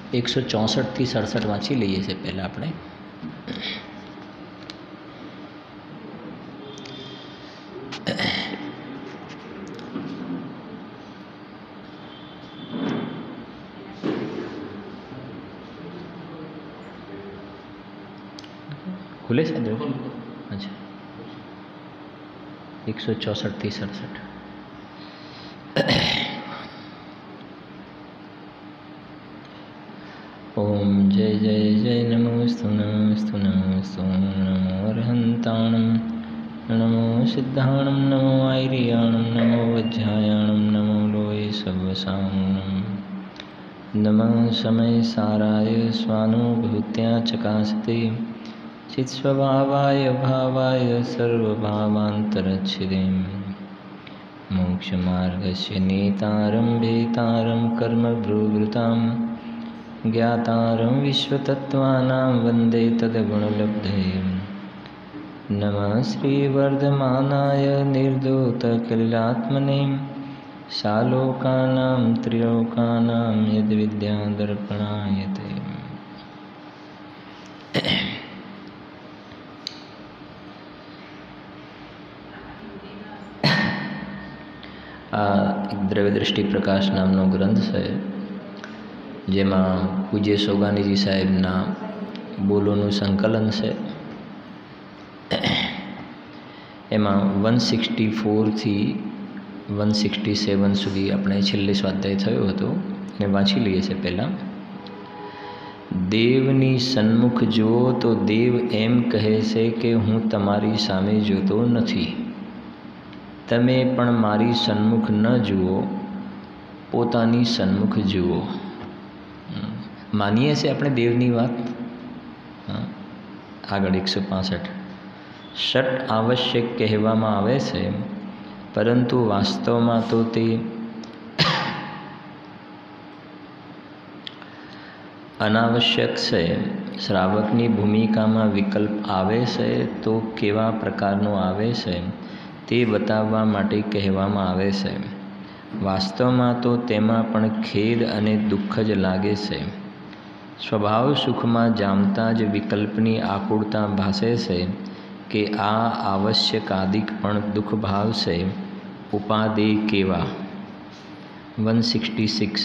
164 થી 67 વાંચી લઈએ છીએ પહેલાં આપણે. खुले से दो. अच्छा 164 થી 67. ओम जय जय जय नमोस्तु नमोस्तु नमोस्तु नमो अर्हन्ताणं नमो सिद्धाणं नमो आयर्याणं नमो वज्रायाणं नमो लोये सर्वसाम्नं नमः समय साराय स्वानुभूत्या चकास्ते चित्स्वभावाय भावाय सर्वभावान्तरच्छिदें मोक्षमार्गस्य नेतारं भेतारं कर्मभ्रुवृतां ज्ञातारं विश्वतत्त्वानां वन्दे तद्गुणलब्धये. नमः श्रीवर्धमानाय निर्धूतकलिलात्मने सालोकानां त्रिलोकानां यद्विद्यादर्पणायते. एक द्रव्य दृष्टि प्रकाश नामनो ग्रंथ है जेमा पूज्य सोगानीजी साहेबना बोलोનું संकलन है. एमा 164 થી 167 સુધી આપણે છેલ્લે સ્વાધ્યાય થયો હતો ને વાંચી લઈએ છીએ. પહેલાં દેવની સન્મુખ જુઓ તો દેવ એમ કહે છે કે હું તમારી સામે જોતો નથી, તમે પણ મારી સન્મુખ ન જુઓ, પોતાની સન્મુખ જુઓ. માનીએ છીએ આપણે દેવની વાત. આગળ 165 ષટ આવશ્યક કહેવામાં આવે છે, પરંતુ વાસ્તવમાં તો તે અનાવશ્યક છે. શ્રાવકની ભૂમિકામાં વિકલ્પ આવે છે તો કેવા પ્રકારનો આવે છે તે બતાવવા માટે કહેવામાં આવે છે. વાસ્તવમાં તો તેમાં પણ ખેદ અને દુઃખ જ લાગે છે. સ્વભાવ સુખમાં જામતા જ વિકલ્પની આકુળતા ભાસે છે કે આ આવશ્યકાદિક પણ દુઃખ ભાવ છે. ઉપાદેય કેવા. 166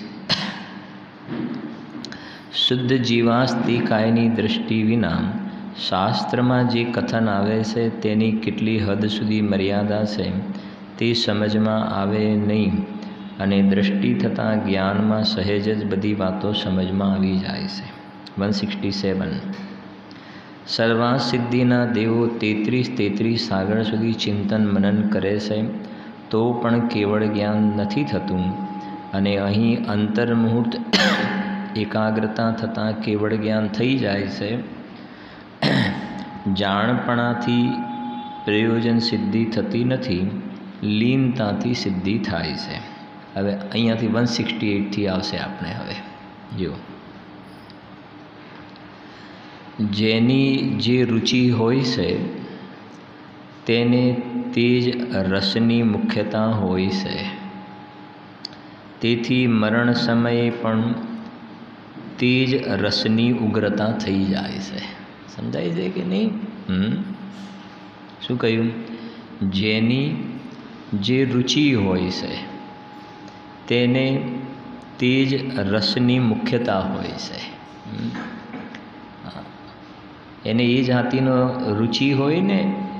શુદ્ધ જીવાસ્તિકાયની દૃષ્ટિ વિના શાસ્ત્રમાં જે કથન આવે છે તેની કેટલી હદ સુધી મર્યાદા છે તે સમજમાં આવે નહીં, અને દૃષ્ટિ થતાં જ્ઞાનમાં સહેજ જ બધી વાતો સમજમાં આવી જાય છે. 167 સર્વાસિદ્ધિના દેવો 33 સાગર સુધી ચિંતન મનન કરે છે તો પણ કેવળ જ્ઞાન નથી થતું, અને અહીં અંતર્મુહૂર્ત એકાગ્રતા થતાં કેવળ જ્ઞાન થઈ જાય છે. જાણપણાથી પ્રયોજન સિદ્ધિ થતી નથી, લીનતાથી સિદ્ધિ થાય છે. હવે અહીંયાથી 168થી આવશે આપણે. હવે જુઓ, જેની જે રુચિ હોય છે તેને તે જ રસની મુખ્યતા હોય છે. તેથી મરણ સમયે પણ તે જ રસની ઉગ્રતા થઈ જાય છે. સમજાય છે કે નહીં? શું કહ્યું? જેની જે રુચિ હોય છે તેને તે જ રસની મુખ્યતા હોય છે. એને એ જાતિનો રુચિ હોય ને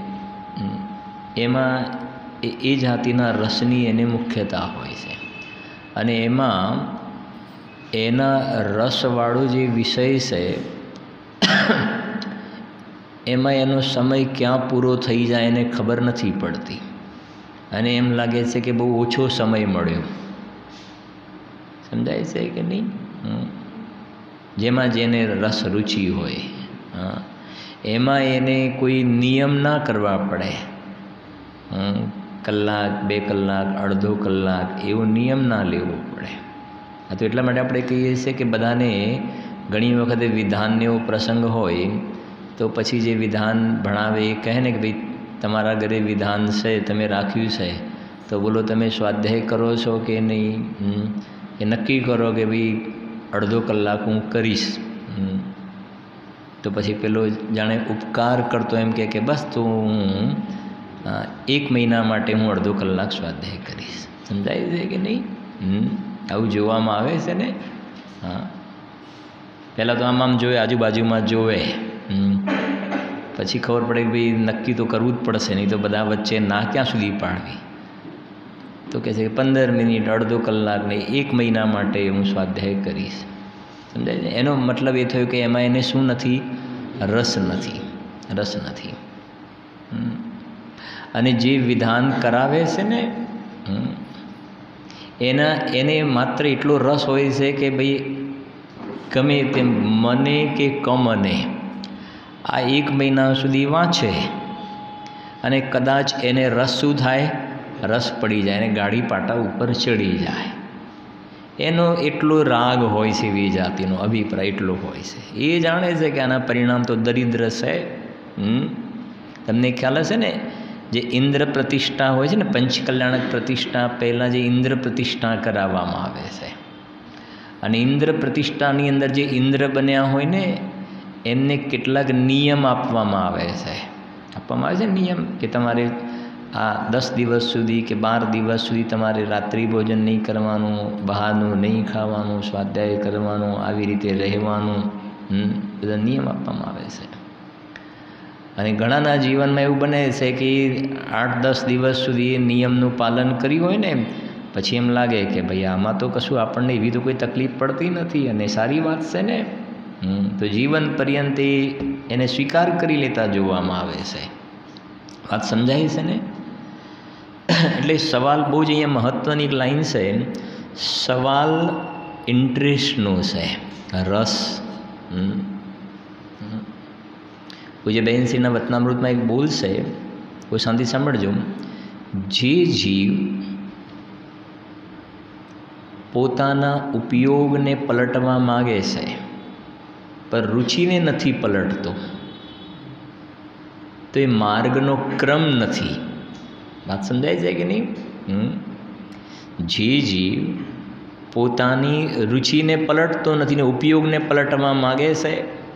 એમાં એ જાતિના રસની એને મુખ્યતા હોય છે, અને એમાં એના રસવાળો જે વિષય છે એમાં એનો સમય ક્યાં પૂરો થઈ જાય એને ખબર નથી પડતી, અને એમ લાગે છે કે બહુ ઓછો સમય મળ્યો. સમજાય છે કે નહીં? જેમાં જેને રસ રુચિ હોય એમાં એને કોઈ નિયમ ના કરવા પડે. કલાક, 2 કલાક, અડધો કલાક એવો નિયમ ના લેવો પડે. આ તો એટલા માટે આપણે કહીએ છીએ કે બધાને ઘણી વખતે વિધાનનો એવો પ્રસંગ હોય તો પછી જે વિધાન ભણાવે એ કહે ને કે ભાઈ તમારા ઘરે વિધાન છે, તમે રાખ્યું છે, તો બોલો તમે સ્વાધ્યાય કરો છો કે નહીં, એ નક્કી કરો કે ભાઈ અડધો કલાક હું કરીશ, તો પછી પેલો જાણે ઉપકાર કરતો એમ કે બસ તો હું 1 મહિના માટે હું અડધો કલાક સ્વાધ્યાય કરીશ. સમજાય છે કે નહીં? આવું જોવામાં આવે છે ને. હા, પહેલાં તો આમ જોવે, આજુબાજુમાં જોવે, પછી ખબર પડે કે ભાઈ નક્કી તો કરવું જ પડશે, નહીં તો બધા વચ્ચે ના ક્યાં સુધી પાડવી. તો કહે છે કે 15 મિનિટ, અડધો કલાક નહીં, 1 મહિના માટે હું સ્વાધ્યાય કરીશ. સમજાય છે? એનો મતલબ એ થયો કે એમાં એને શું નથી? રસ નથી. રસ નથી. અને જે વિધાન કરાવે છે ને એને માત્ર એટલો રસ હોય છે કે ભાઈ ગમે તેમ મને કે કમને આ 1 મહિના સુધી વાંચે અને કદાચ એને રસ શું થાય? રસ પડી જાય અને ગાડી પાટા ઉપર ચડી જાય. એનો એટલો રાગ હોય છે, એ જાતિનો અભિપ્રાય એટલો હોય છે. એ જાણે છે કે આના પરિણામ તો દરિદ્ર છે. તમને ખ્યાલ હશે ને, જે ઇન્દ્ર પ્રતિષ્ઠા હોય છે ને, પંચકલ્યાણક પ્રતિષ્ઠા પહેલાં જે ઇન્દ્ર પ્રતિષ્ઠા કરાવવામાં આવે છે, અને ઇન્દ્ર પ્રતિષ્ઠાની અંદર જે ઇન્દ્ર બન્યા હોય ને એમને કેટલાક નિયમ આપવામાં આવે છે. નિયમ કે તમારે આ 10 દિવસ સુધી કે 12 દિવસ સુધી તમારે રાત્રિ ભોજન નહીં કરવાનું, બહારનું નહીં ખાવાનું, સ્વાધ્યાય કરવાનું, આવી રીતે રહેવાનું, બધા નિયમ આપવામાં આવે છે. અને ઘણાના જીવનમાં એવું બને છે કે 8-10 દિવસ સુધી એ નિયમનું પાલન કર્યું હોય ને, પછી એમ લાગે કે ભાઈ આમાં તો કશું આપણને એવી તો કોઈ તકલીફ પડતી નથી અને સારી વાત છે ને, તો જીવન પર્યંત એને સ્વીકાર કરી લેતા જોવામાં આવે છે. વાત સમજાય છે ને? એટલે સવાલ બહુ જ અહીંયા મહત્ત્વની એક લાઈન છે. સવાલ ઇન્ટરેસ્ટનો છે, રસ. પૂજ્ય બહેનશ્રીના વતનામૃતમાં એક બોલ છે, કોઈ શાંતિ સાંભળજો. જે જીવ પોતાના ઉપયોગને પલટવા માગે છે પણ રુચિને નથી પલટતો, તો એ માર્ગનો ક્રમ નથી. વાત સમજાય છે કે નહીં? જે જીવ પોતાની રુચિને પલટતો નથી ને ઉપયોગને પલટવા માગે છે,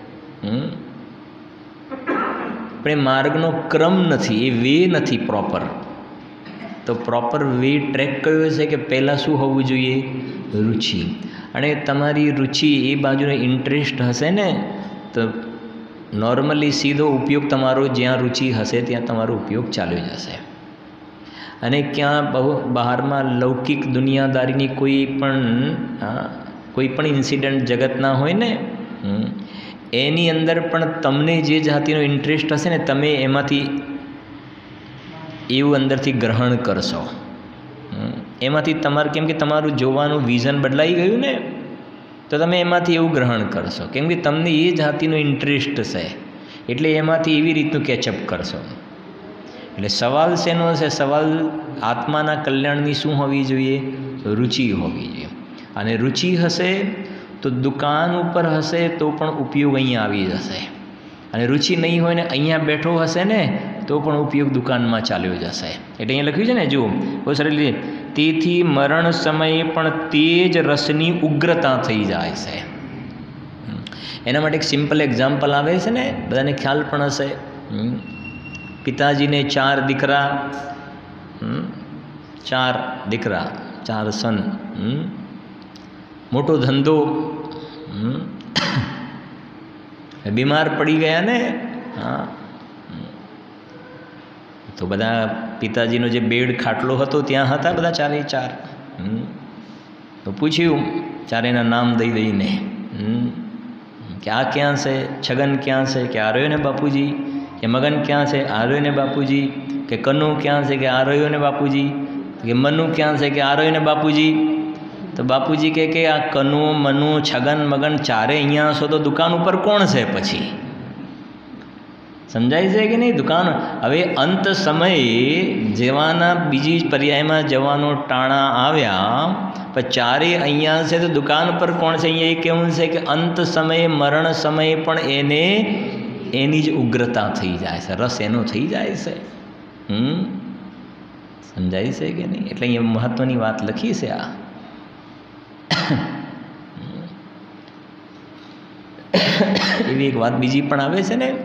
પણ એ માર્ગનો ક્રમ નથી, એ વે નથી પ્રોપર. તો પ્રોપર વે ટ્રેક કયો છે કે પહેલાં શું હોવું જોઈએ? રુચિ. અને તમારી રુચિ એ બાજુનો ઇન્ટરેસ્ટ હશે ને, તો નોર્મલી સીધો ઉપયોગ તમારો જ્યાં રુચિ હશે ત્યાં તમારો ઉપયોગ ચાલ્યો જશે. અને ક્યાં બહારમાં લૌકિક દુનિયાદારીની કોઈ પણ ઇન્સિડન્ટ જગતના હોય ને, એની અંદર પણ તમને જે જાતિનો ઇન્ટરેસ્ટ હશે ને, તમે એમાંથી એવું અંદરથી ગ્રહણ કરશો. એમાંથી તમારે, કેમ કે તમારું જોવાનું વિઝન બદલાઈ ગયું ને, તો તમે એમાંથી એવું ગ્રહણ કરશો, કેમ કે તમને એ જાતિનો ઇન્ટરેસ્ટ છે, એટલે એમાંથી એવી રીતનું કેચઅપ કરશો. એટલે સવાલ શેનો છે? સવાલ આત્માના કલ્યાણની શું હોવી જોઈએ? રુચિ હોવી જોઈએ. અને રુચિ હશે તો દુકાન ઉપર હશે તો પણ ઉપયોગ અહીંયા આવી જશે, અને રુચિ નહીં હોય ને અહીંયા બેઠો હશે ને તો પણ ઉપયોગ દુકાનમાં ચાલ્યો જશે. એટલે અહીંયા લખ્યું છે ને, જુઓ બહુ સરળ રીતે, તેથી મરણ સમયે પણ તે જ રસની ઉગ્રતા થઈ જાય છે. એના માટે એક સિમ્પલ એક્ઝામ્પલ આવે છે ને, બધાને ખ્યાલ પણ હશે. પિતાજીને 4 દીકરા, 4 દીકરા, 4 સન, મોટો ધંધો, બીમાર પડી ગયા ને, હા, તો બધા પિતાજીનો જે બેડ ખાટલો હતો ત્યાં હતા બધા 4 તો પૂછ્યું ચારેયના નામ દઈ દઈને કે આ ક્યાં છે? છગન ક્યાં છે? કે આ રહ્યો ને બાપુજી. કે મગન ક્યાં છે? આ રહ્યો ને બાપુજી. કે કનુ ક્યાં છે? કે આ રહ્યો ને બાપુજી. કે મનુ ક્યાં છે? કે આ રહ્યો ને બાપુજી. તો બાપુજી કે આ કનુ, મનુ, છગન, મગન ચારે અહીંયા છો તો દુકાન ઉપર કોણ છે પછી? સમજાય છે કે નહીં? દુકાન. હવે અંત સમયે જવાના બીજી પર્યાયમાં જવાનો ટાણા આવ્યા, પણ ચારે અહીંયા છે તો દુકાન પર કોણ છે? અહીંયા એ કેવું છે કે અંત સમયે, મરણ સમયે પણ એને એની જ ઉગ્રતા થઈ જાય છે, રસ એનો થઈ જાય છે. સમજાય છે કે નહીં? એટલે અહીંયા મહત્ત્વની વાત લખી છે આ. એવી એક વાત બીજી પણ આવે છે ને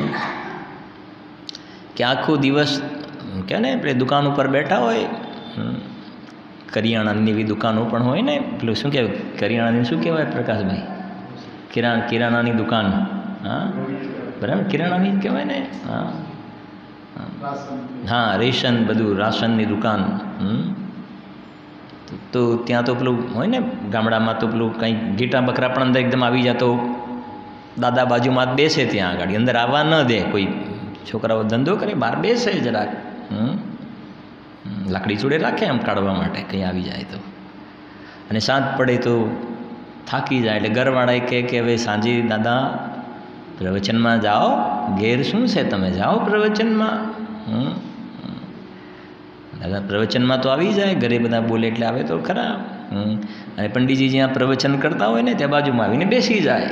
કે આખો દિવસ કે ને આપણે દુકાન ઉપર બેઠા હોય, કરિયાણાની એવી દુકાનો પણ હોય ને, પેલું શું કહેવાય કરિયાણાની શું કહેવાય પ્રકાશભાઈ? કિરાણાની દુકાન. હા બરાબર, કિરાણાની જ કહેવાય ને. હા હા, રેશન બધું રાશનની દુકાન. તો ત્યાં તો પેલું હોય ને ગામડામાં તો પેલું કંઈક ઘેટા બકરા પણ અંદર એકદમ આવી જતો, દાદા બાજુમાં બેસે ત્યાં આગળ, અંદર આવવા ન દે કોઈ. છોકરાઓ ધંધો કરે બહાર બેસે જરાક, લાકડી જોડે રાખે આમ કાઢવા માટે કંઈ આવી જાય તો. અને સાંજ પડે તો થાકી જાય એટલે ઘરવાળાએ કહે કે હવે સાંજે દાદા પ્રવચનમાં જાઓ, ઘેર શું છે તમે જાઓ પ્રવચનમાં. દાદા પ્રવચનમાં તો આવી જાય, ઘરે બધા બોલે એટલે આવે તો ખરા. અને પંડિતજી જ્યાં પ્રવચન કરતા હોય ને ત્યાં બાજુમાં આવીને બેસી જાય.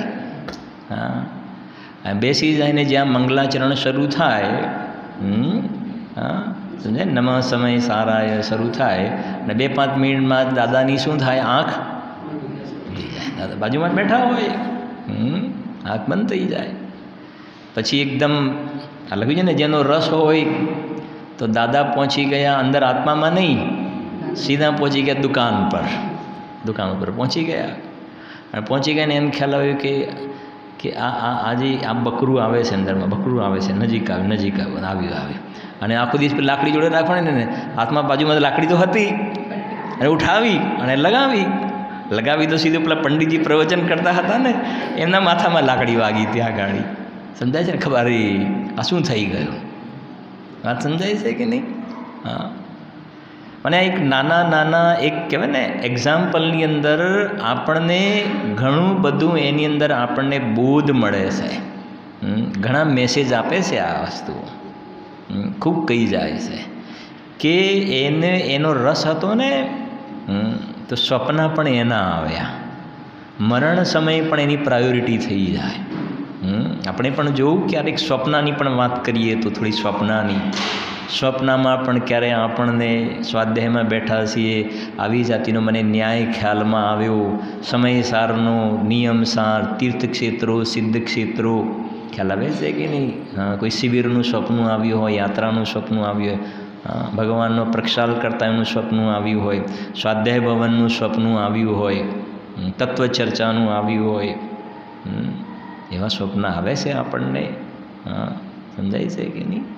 હા, બેસી જાય ને જ્યાં મંગલાચરણ શરૂ થાય, હા સમજે, નમઃ સમય સારાય શરૂ થાય અને 2-5 મિનિટમાં દાદાની શું થાય, આંખ ખુલી જાય. દાદા બાજુમાં જ બેઠા હોય, આંખ બંધ થઈ જાય. પછી એકદમ આ લખ્યું છે ને, જેનો રસ હોય તો દાદા પહોંચી ગયા અંદર આત્મામાં નહીં, સીધા પહોંચી ગયા દુકાન ઉપર પહોંચી ગયા. અને પહોંચી ગયા ને એમ ખ્યાલ આવ્યો કે આજે આ બકરું આવે છે, અંદરમાં બકરું આવે છે, નજીક આવે. અને આખો દિવસ લાકડી જોડે રાખવાની ને, હાથમાં બાજુમાં લાકડી તો હતી, અને ઉઠાવી અને લગાવી તો સીધું પેલા પંડિતજી પ્રવચન કરતા હતા ને એમના માથામાં લાકડી વાગી ત્યાં ગાડી. સમજાય છે ને? ખબર આ શું થઈ ગયું? વાત સમજાય છે કે નહીં? હા. અને એક નાના એક કહેવાય ને એક્ઝામ્પલની અંદર આપણને ઘણું બધું એની અંદર આપણને બોધ મળે છે. ઘણા મેસેજ આપે છે આ વસ્તુ, ખૂબ કહી જાય છે કે એનો રસ હતો ને તો સ્વપ્ન પણ એના આવ્યા, મરણ સમયે પણ એની પ્રાયોરિટી થઈ જાય. આપણે પણ જોવું ક્યારેક સ્વપ્નની પણ વાત કરીએ તો થોડી સ્વપ્નમાં પણ ક્યારે આપણને સ્વાધ્યાયમાં બેઠા છીએ, આવી જાતિનો મને ન્યાય ખ્યાલમાં આવ્યો, સમયસારનો નિયમસાર, તીર્થક્ષેત્રો સિદ્ધ ક્ષેત્રો ખ્યાલ આવે છે કે નહીં? હા, કોઈ શિબિરનું સપનું આવ્યું હોય, યાત્રાનું સપનું આવ્યું હોય, ભગવાનનો પ્રક્ષાલ કરતા એનું સપનું આવ્યું હોય, સ્વાધ્યાય ભવનનું સપનું આવ્યું હોય, તત્વચર્ચાનું આવ્યું હોય, એવા સ્વપ્ન આવે છે આપણને. હા, સમજાય છે કે નહીં?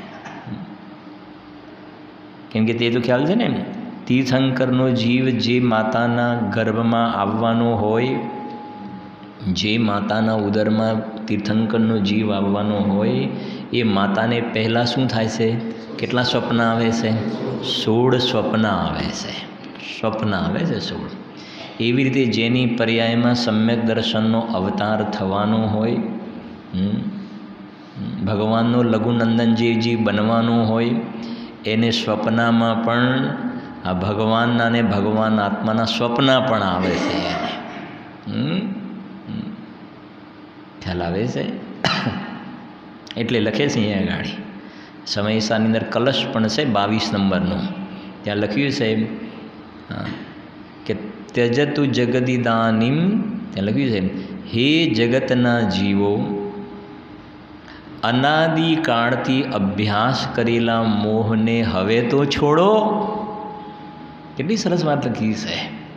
કેમ કે તે તો ખ્યાલ છે ને, તીર્થંકરનો જીવ જે માતાના ગર્ભમાં આવવાનો હોય, જે માતાના ઉદરમાં તીર્થંકરનો જીવ આવવાનો હોય, એ માતાને પહેલાં શું થાય છે? કેટલા સ્વપ્ન આવે છે? 16 સ્વપ્ન આવે છે. 16. એવી રીતે જેની પર્યાયમાં સમ્યક દર્શનનો અવતાર થવાનો હોય, ભગવાનનો લઘુનંદન જે બનવાનો હોય, એને સ્વપ્નમાં પણ આ ભગવાનના ને ભગવાન આત્માના સ્વપ્ન પણ આવે છે. એને ખ્યાલ આવે છે? એટલે લખે છે અહીંયા ગાડી સમયસાની અંદર કલશ પણ છે 22 નંબરનો. ત્યાં લખ્યું છે કે ત્યજતુ જગદિદાનીમ. ત્યાં લખ્યું છે, હે જગતના જીવો, અનાદિકાળથી અભ્યાસ કરેલા મોહને હવે તો છોડો. કેટલી સરસ વાત લખી છે.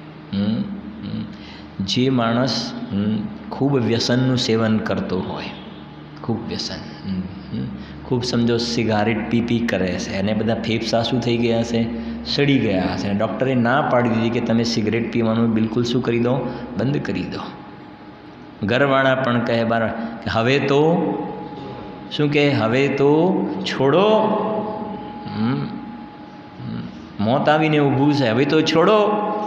જે માણસ ખૂબ વ્યસનનું સેવન કરતો હોય, ખૂબ વ્યસન, ખૂબ સમજો સિગારેટ પી કરે છે, અને બધા ફેફસા શું થઈ ગયા છે? સડી ગયા છે. ડૉક્ટરે ના પાડી દીધી કે તમે સિગરેટ પીવાનું બિલકુલ શું કરી દો? બંધ કરી દો. ઘરવાળા પણ કહે બાર કે હવે તો શું કહે? હવે તો છોડો. મોત આવીને ઊભું છે, હવે તો છોડો.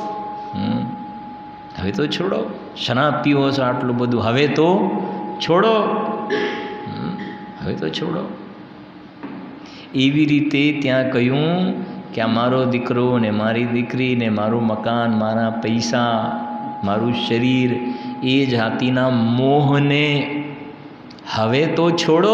હવે તો છોડો. શરાબ પીવો છો આટલું બધું, હવે તો છોડો. હવે તો છોડો. એવી રીતે ત્યાં કહ્યું કે આ મારો દીકરો ને મારી દીકરી ને મારું મકાન, મારા પૈસા, મારું શરીર, એ જાતિના મોહને હવે તો છોડો.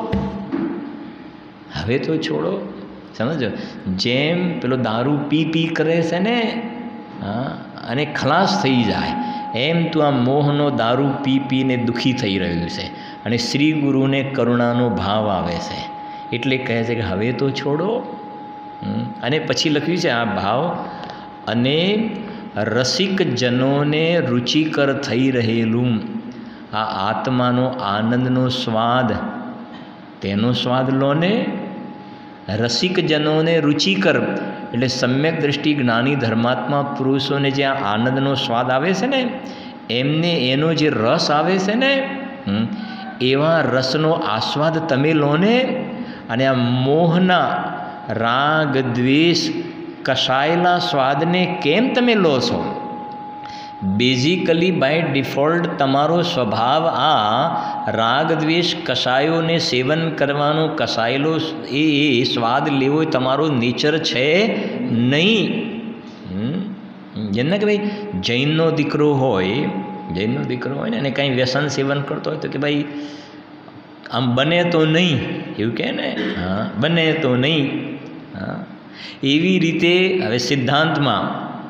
હવે તો છોડો. સમજો, જેમ પેલો દારૂ પી કરે છે ને, હા, અને ખલાસ થઈ જાય, એમ તું આ મોહનો દારૂ પી પીને દુઃખી થઈ રહ્યું છે અને શ્રી ગુરુને કરુણાનો ભાવ આવે છે એટલે કહે છે કે હવે તો છોડો. અને પછી લખ્યું છે આ ભાવ, અને રસિક જનોને રુચિકર થઈ રહેલું આ આત્માનો આનંદનો સ્વાદ, તેનો સ્વાદ લો ને. રસિક જનોને રુચિકર એટલે સમ્યક દ્રષ્ટિ જ્ઞાની ધર્માત્મા પુરુષોને જે આ આનંદનો સ્વાદ આવે છે ને, એમને એનો જે રસ આવે છે ને, એવા રસનો આસ્વાદ તમે લો ને. અને આ મોહના રાગ દ્વેષ કસાયેલા સ્વાદને કેમ તમે લો છો? બેઝિકલી બાય ડિફોલ્ટ તમારો સ્વભાવ આ રાગ દ્વેષ કસાયોને સેવન કરવાનો, કસાયેલો એ સ્વાદ લેવો એ તમારો નેચર છે નહીં. જેને કે ભાઈ જૈનનો દીકરો હોય ને અને કંઈ વ્યસન સેવન કરતો હોય તો કે ભાઈ આમ બને તો નહીં, એવું કહે ને. હા, બને તો નહીં. હા, એવી રીતે હવે સિદ્ધાંતમાં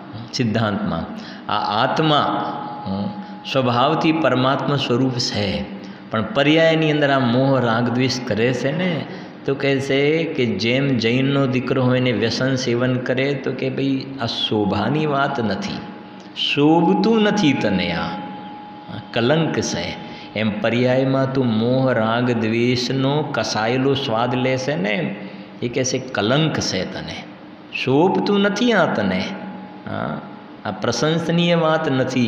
આ આત્મા સ્વભાવથી પરમાત્મા સ્વરૂપ છે, પણ પર્યાયની અંદર આ મોહ રાગ દ્વેષ કરે છે ને, તો કહે છે કે જેમ જૈનનો દીકરો હોય ને વ્યસન સેવન કરે તો કે ભાઈ આ શોભાની વાત નથી, શોભતું નથી તને, આ કલંક છે. એમ પર્યાયમાં તું મોહ રાગ દ્વેષનો કસાયેલો સ્વાદ લેશે ને, એ કહેશે કલંક છે તને, શોભતું નથી આ તને. હા, આ પ્રશંસનીય વાત નથી.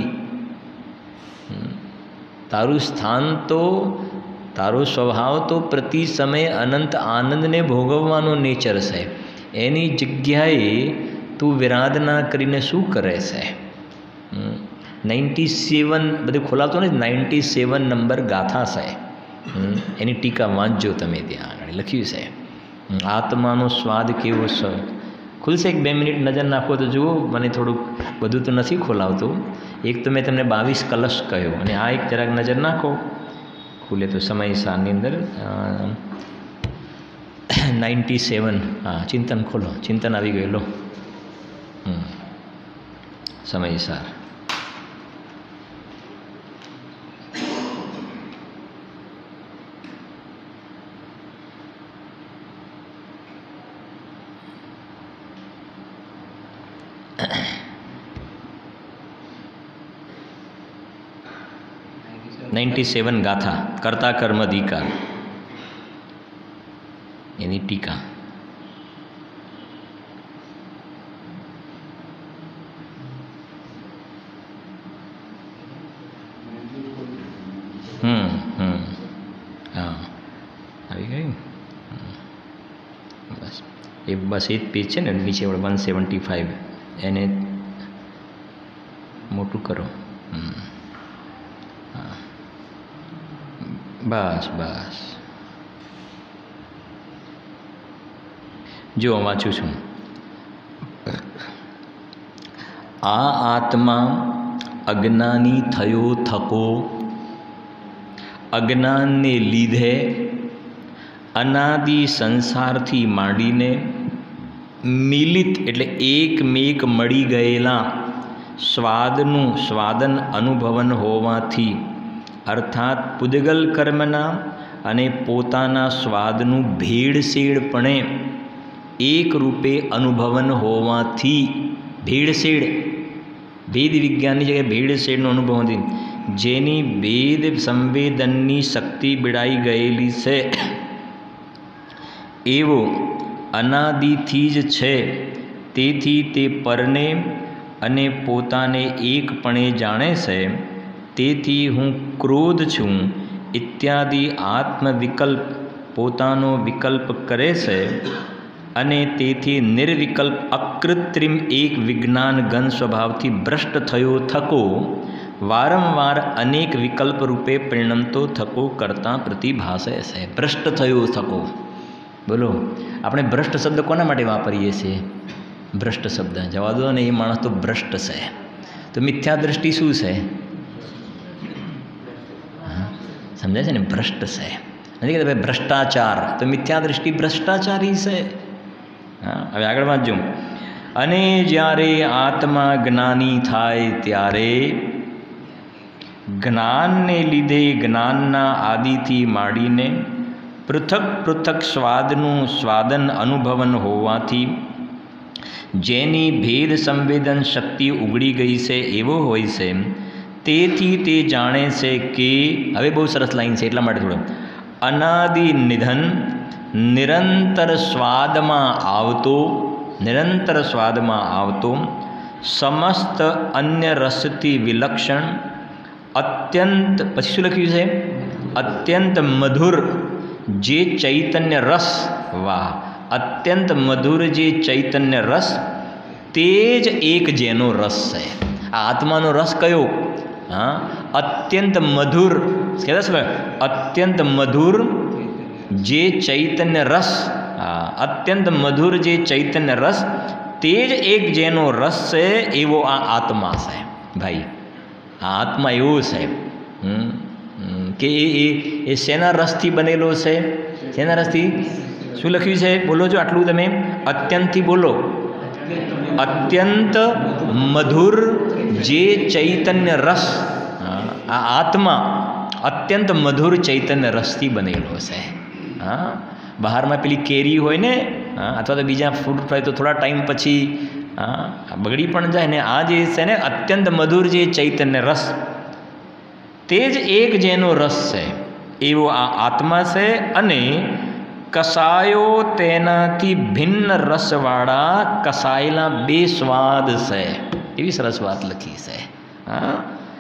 તારું સ્થાન તો, તારો સ્વભાવ તો પ્રતિ સમય અનંત આનંદને ભોગવવાનો નેચર છે. એની જગ્યાએ તું વિરાધના કરીને શું કરે છે? 97 બધું ખોલાવતો ને, 97 નંબર ગાથા છે, એની ટીકા વાંચજો તમે, ત્યાં આગળ લખ્યું છે આત્માનો સ્વાદ કેવો છે. ખુલશે, 1-2 મિનિટ નજર નાખો તો જુઓ. મને થોડુંક બધું તો નથી ખોલાવતું. એક તો મેં તમને 22 કલશ કહ્યો, અને આ એક જરાક નજર નાખો, ખુલે તો સમયસારની અંદર 97. હા, ચિંતન ખોલો, ચિંતન આવી ગયું લો. સમયસાર $97 ગાથા કર્તા કર્મ અધિકાર, એની ટીકા. હા, આવી ગયું. બસ એ જ પેજ છે ને નીચે 175, એને મોટું કરો. બસ જો વાંચું છું. આ આત્મા અજ્ઞાની થયો થકો, અજ્ઞાનને લીધે અનાદિ સંસારથી માંડીને મિલિત એટલે એકમેક મળી ગયેલા સ્વાદન અનુભવન હોવાથી, અર્થાત પુદ્ગલ કર્મના અને પોતાના સ્વાદનું ભેળસેળપણે એક રૂપે અનુભવન હોવાથી, ભેળસેળ ભેદ વિજ્ઞાનની જગ્યાએ ભેળસેળનો અનુભવ નથી, જેની ભેદ સંવેદનની શક્તિ બિડાઈ ગયેલી છે, એવો અનાદિથી જ છે. તેથી તે પરને અને પોતાને એકપણે જાણે છે. તેથી હું ક્રોધ છું ઇત્યાદિ આત્મવિકલ્પ પોતાનો વિકલ્પ કરે છે, અને તેથી નિર્વિકલ્પ અકૃત્રિમ એક વિજ્ઞાન ઘન સ્વભાવથી ભ્રષ્ટ થયો થકો, વારંવાર અનેક વિકલ્પ રૂપે પરિણમતો થકો કરતાં પ્રતિભાસે છે. ભ્રષ્ટ થયો થકો, બોલો આપણે ભ્રષ્ટ શબ્દ કોના માટે વાપરીએ છીએ? ભ્રષ્ટ શબ્દ જવા દો ને, એ માણસ તો ભ્રષ્ટ છે. તો મિથ્યા દ્રષ્ટિ શું છે? સમજાય છે ને, ભ્રષ્ટ છે. નથી કહેતા ભાઈ ભ્રષ્ટાચાર, તો મિથ્યા દ્રષ્ટિ ભ્રષ્ટાચારી છે. હા, હવે આગળ વાંચજો. અને જ્યારે આત્મા જ્ઞાની થાય ત્યારે જ્ઞાનને લીધે જ્ઞાનના આદિથી માંડીને પૃથક પૃથક સ્વાદનું સ્વાદન અનુભવન હોવાથી જેની ભેદ સંવેદન શક્તિ ઉગડી ગઈ છે એવો હોય છે, તેથી તે જાણે છે કે, હવે બહુ સરસ લાઈન છે એટલા માટે થોડું, અનાદિ નિધન નિરંતર સ્વાદમાં આવતો સમસ્ત અન્ય રસથી વિલક્ષણ અત્યંત, પછી શું લખ્યું છે, અત્યંત મધુર જે ચૈતન્ય રસ, વાહ, અત્યંત મધુર જે ચૈતન્ય રસ, તે જ એક જેનો રસ છે. આ આત્માનો રસ કયો? હા, અત્યંત મધુર, અત્યંત મધુર જે ચૈતન્ય રસ, અત્યંત મધુર જે ચૈતન્ય રસ, તે જ એક જેનો રસ છે એવો આ આત્મા છે. ભાઈ આ આત્મા એવો છે કે એ શેના રસથી બનેલો છે? શેના રસથી? શું લખ્યું છે? બોલો છો આટલું તમે અત્યંતથી બોલો. અત્યંત મધુર જે ચૈતન્ય રસ, આ આત્મા અત્યંત મધુર ચૈતન્ય રસથી બનેલો છે. હા, બહારમાં પેલી કેરી હોય ને, અથવા તો બીજા ફ્રૂટ હોય તો થોડા ટાઈમ પછી બગડી પણ જાય ને, આ જે છે ને અત્યંત મધુર જે ચૈતન્ય રસ, તે જ એક જેનો રસ છે એવો આ આત્મા છે. અને કસાયો તેનાથી ભિન્ન રસવાળા કસાયેલા બે સ્વાદ છે. એવી સરસ વાત લખી છે. હા,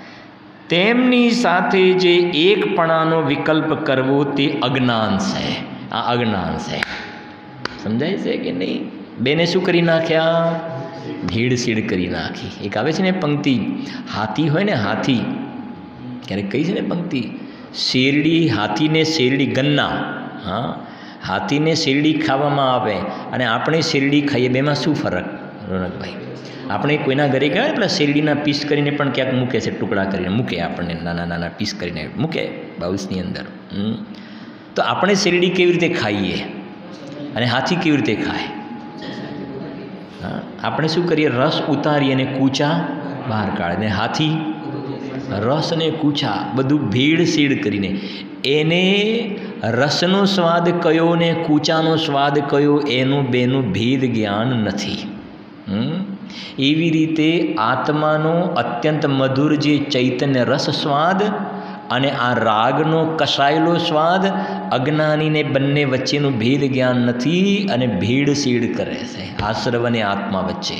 તેમની સાથે જે એકપણાનો વિકલ્પ કરવો તે અજ્ઞાન છે. આ અજ્ઞાન છે. સમજાય છે કે નહીં? બેને શું કરી નાખ્યા? ભીડસીડ કરી નાખી. એક આવે છે ને પંક્તિ, હાથી હોય ને, હાથી ક્યારેક કહી છે ને પંક્તિ, શેરડી, હાથીને શેરડી, ગન્ના, હા, હાથીને શેરડી ખાવામાં આવે અને આપણે શેરડી ખાઈએ, બેમાં શું ફરક રોનકભાઈ? આપણે કોઈના ઘરે ગયા પેલા શેરડીના પીસ કરીને પણ ક્યાંક મૂકે છે, ટુકડા કરીને મૂકે, આપણને નાના નાના પીસ કરીને મૂકે બાઉસની અંદર. તો આપણે શેરડી કેવી રીતે ખાઈએ અને હાથી કેવી રીતે ખાય? હા, આપણે શું કરીએ? રસ ઉતારી અને કૂચા બહાર કાઢે, ને હાથી રસ અને કૂચા બધું ભેળસેળ કરીને, એને રસનો સ્વાદ કયો ને કૂચાનો સ્વાદ કયો એનું બેનું ભેદ જ્ઞાન નથી. એવી રીતે આત્માનો અત્યંત મધુર જે ચૈતન્ય રસ સ્વાદ અને આ રાગનો કસાયેલો સ્વાદ, અજ્ઞાનીને બંને વચ્ચેનું ભેદ જ્ઞાન નથી અને ભેળસેળ કરે છે આશ્રવ અને આત્મા વચ્ચે.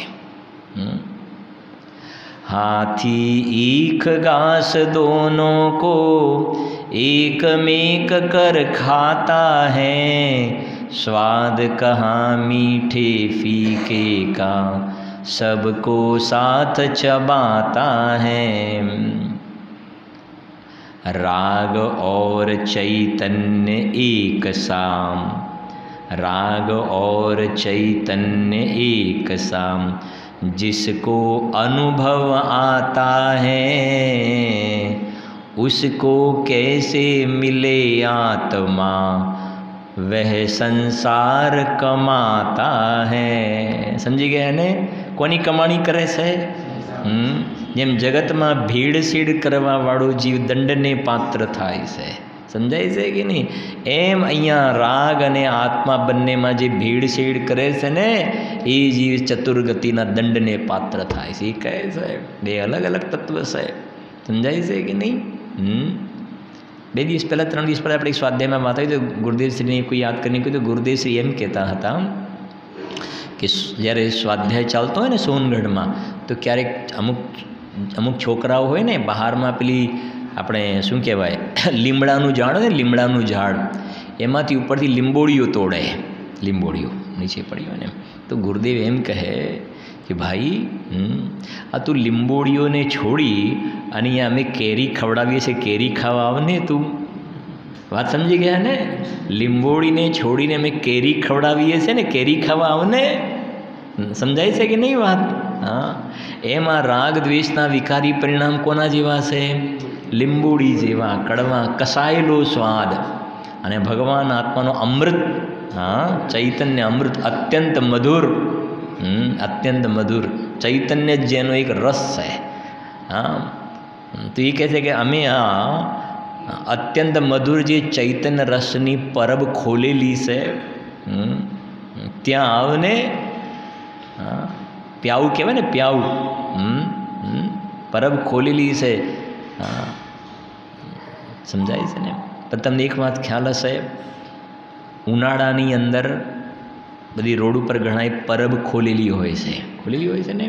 हाथी ईख घास दोनों को एक मेक कर खाता है, स्वाद कहाँ मीठे फीके का सबको साथ चबाता है। राग और चैतन्य एक साम, राग और चैतन्य एक साम, जिसको अनुभव आता है उसको कैसे मिले आत्मा, वह संसार कमाता है। समझी गया ने? कोनी कमाणी करे से? जेम जगत में भीड़सीड़ करवा वाळो जीव दंड ने पात्र थाय से। समझाय છે કે નહીં? એમ અહીંયા રાગ અને આત્મા બંનેમાં જે ભીડસેડ કરે છે ને એ જીવ ચતુર્ગતિના દંડને પાત્ર થાય છે. એ કહે છે બે અલગ અલગ તત્વ છે. સમજાય છે કે નહીં? 2 દિવસ પહેલાં 3 દિવસ પહેલાં આપણે એક સ્વાધ્યાયમાં વાત આવી તો ગુરુદેવશ્રીને કોઈ યાદ કરીને કહ્યું તો ગુરુદેવશ્રી એમ કહેતા હતા કે જ્યારે સ્વાધ્યાય ચાલતો હોય ને સોનગઢમાં તો ક્યારેક અમુક છોકરાઓ હોય ને બહારમાં પેલી આપણે શું કહેવાય લીમડાનું ઝાડ હોય ને, લીમડાનું ઝાડ એમાંથી ઉપરથી લીંબોળીઓ તોડે, લીંબોળીઓ નીચે પડી હોય ને. તો ગુરુદેવ એમ કહે કે ભાઈ આ તું લીંબોળીઓને છોડી અને અહીંયા અમે કેરી ખવડાવીએ છીએ, કેરી ખાવા આવ ને તું. વાત સમજી ગયા ને? લીંબોળીને છોડીને અમે કેરી ખવડાવીએ છીએ ને, કેરી ખાવા આવ ને. સમજાય છે કે નહીં વાત? હા, એમાં રાગ દ્વેષના વિકારી પરિણામ કોના જેવા છે? લીંબોડી જેવા કડવા કસાયેલો સ્વાદ. અને ભગવાન આત્માનો અમૃત, હા ચૈતન્ય અમૃત અત્યંત મધુર, અત્યંત મધુર ચૈતન્ય જેનો એક રસ છે. હા, તો એ કહે છે કે અમે આ અત્યંત મધુર જે ચૈતન્ય રસની પરબ ખોલેલી છે, ત્યાં આવને પ્યાવું કહેવાય ને, પ્યાવું પરબ ખોલેલી છે. સમજાય છે ને? પણ તમને એક વાત ખ્યાલ હશે, ઉનાળાની અંદર બધી રોડ ઉપર ઘણા પરબ ખોલેલી હોય છે, ખોલેલી હોય છે ને.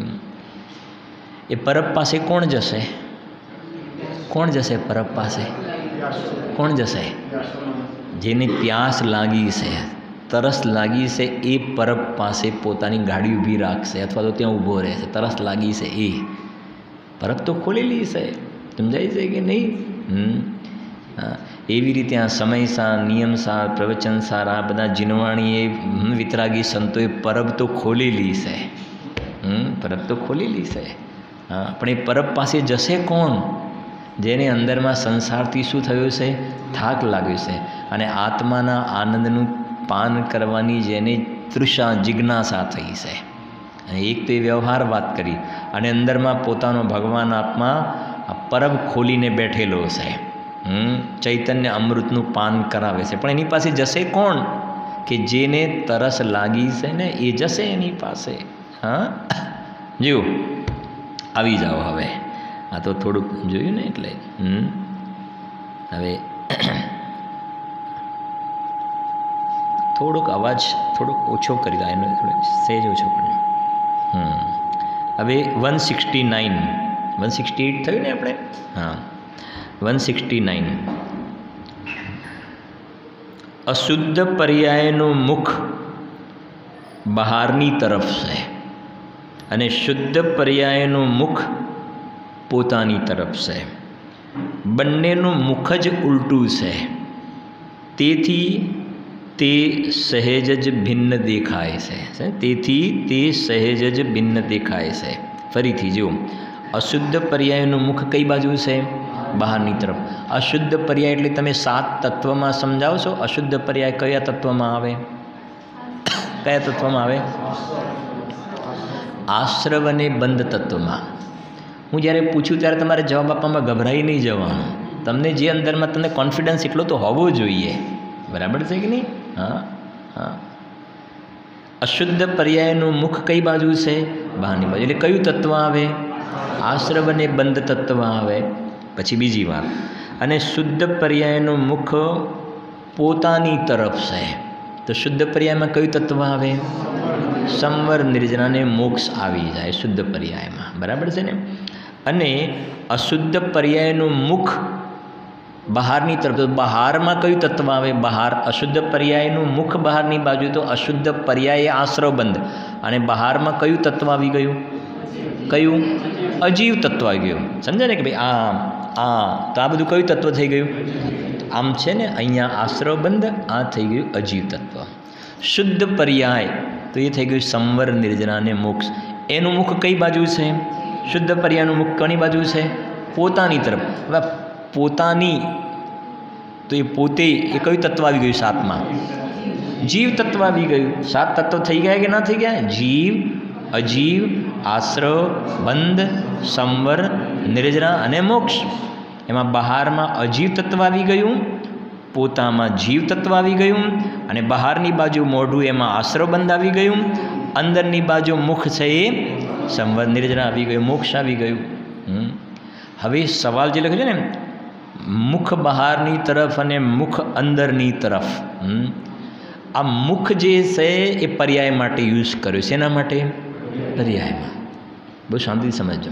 એ પરબ પાસે કોણ જશે? કોણ જશે પરબ પાસે? કોણ જશે? જેને પ્યાસ લાગી છે, તરસ લાગી છે, એ પરબ પાસે પોતાની ગાડી ઊભી રાખશે અથવા તો ત્યાં ઊભો રહેશે. તરસ લાગી છે એ પરબ તો ખોલેલી છે. સમજાય છે કે નહીં? એવી રીતે આ સમયસાર, નિયમસાર, પ્રવચનસાર, આ બધા જીનવાણીએ વિતરાગી સંતોએ પરબ તો ખોલેલી છે. પરબ તો ખોલેલી છે. પણ એ પરબ પાસે જશે કોણ? જેને અંદરમાં સંસારથી શું થયું છે? થાક લાગ્યો છે, અને આત્માના આનંદનું પાન કરવાની જેને તૃષા, જિજ્ઞાસા થઈ છે. અને એક તો એ વ્યવહાર વાત કરી, અને અંદરમાં પોતાનો ભગવાન આત્મા આ પરબ ખોલીને બેઠેલો છે. ચૈતન્ય અમૃતનું પાન કરાવે છે. પણ એની પાસે જશે કોણ? કે જેને તરસ લાગી છે ને એ જશે એની પાસે. જો આવી જાઓ હવે. આ તો થોડુંક જોયું ને એટલે હવે થોડોક અવાજ થોડોક ઓછો કરી દો, એનો સહેજ ઓછો કર્યો. હવે 169 168 થયું ને આપણે? 169. અશુદ્ધ પર્યાયનું મુખ બહારની તરફ છે અને શુદ્ધ પર્યાયનું મુખ પોતાની તરફ છે. બંનેનું મુખ જ ઉલટું છે, તેથી તે સહેજ જ ભિન્ન દેખાય છે. તેથી તે સહેજ જ ભિન્ન દેખાય છે. ફરીથી જુઓ, અશુદ્ધ પર્યાયનું મુખ કઈ બાજુ છે? બહારની તરફ. અશુદ્ધ પર્યાય એટલે તમે 7 તત્વમાં સમજાવશો. અશુદ્ધ પર્યાય કયા તત્વમાં આવે? કયા તત્વમાં આવે? આશ્રવ અને બંધ તત્વમાં. હું જ્યારે પૂછું ત્યારે તમારે જવાબ આપવામાં ગભરાઈ નહીં જવાનું. તમને જે અંદરમાં તમને કોન્ફિડન્સ એટલો તો હોવો જોઈએ. બરાબર છે કે નહીં? અશુદ્ધ પર્યાયનું મુખ કઈ બાજુ છે? બહારની બાજુ. એટલે કયું તત્વ આવે? આશ્રવ અને બંધ તત્વ આવે. પછી બીજી વાત, અને શુદ્ધ પર્યાયનું મુખ પોતાની તરફ છે. તો શુદ્ધ પર્યાયમાં કયું તત્વ આવે? સંવર, નિર્જરા અને મોક્ષ આવી જાય શુદ્ધ પર્યાયમાં. બરાબર છે ને? અને અશુદ્ધ પર્યાયનું મુખ બહારની તરફ. તો બહારમાં કયું તત્વ આવે? બહાર. અશુદ્ધ પર્યાયનું મુખ બહારની બાજુ, તો અશુદ્ધ પર્યાય આશ્રવ બંધ. અને બહારમાં કયું તત્વ આવી ગયું? કયું? અજીવ તત્વ આવી ગયું. સમજાય ને કે ભાઈ તો આ બધું કયું તત્વ થઈ ગયું? આમ છે ને, અહીંયા આશ્રવ બંધ, આ થઈ ગયું અજીવ તત્વ. શુદ્ધ પર્યાય તો એ થઈ ગયું સંવર, નિર્જરા અને મોક્ષ. એનું મુખ કઈ બાજુ છે? શુદ્ધ પર્યાયનું મુખ કણી બાજુ છે? પોતાની તરફ. હવે પોતાની તો એ પોતે એ કયું તત્વ આવી ગયું? 7માં જીવ તત્વ આવી ગયું. 7 તત્વ થઈ ગયા કે ના થઈ ગયા? જીવ, અજીવ, આશ્રવ, બંધ, સંવર, નિર્જરા અને મોક્ષ. એમાં બહારમાં અજીવ તત્વ આવી ગયું, પોતામાં જીવ તત્વ આવી ગયું, અને બહારની બાજુ મોઢું એમાં આશ્રવ બંધ આવી ગયું, અંદરની બાજુ મુખ છે એ સંવર, નિર્જરા આવી ગયું, મોક્ષ આવી ગયું. હવે સવાલ જે લખ્યો છે ને, મુખ બહારની તરફ અને મુખ અંદરની તરફ. આ મુખ જે છે એ પર્યાય માટે યુઝ કર્યો. શેના માટે? પર્યાયમાં. બહુ શાંતિથી સમજજો.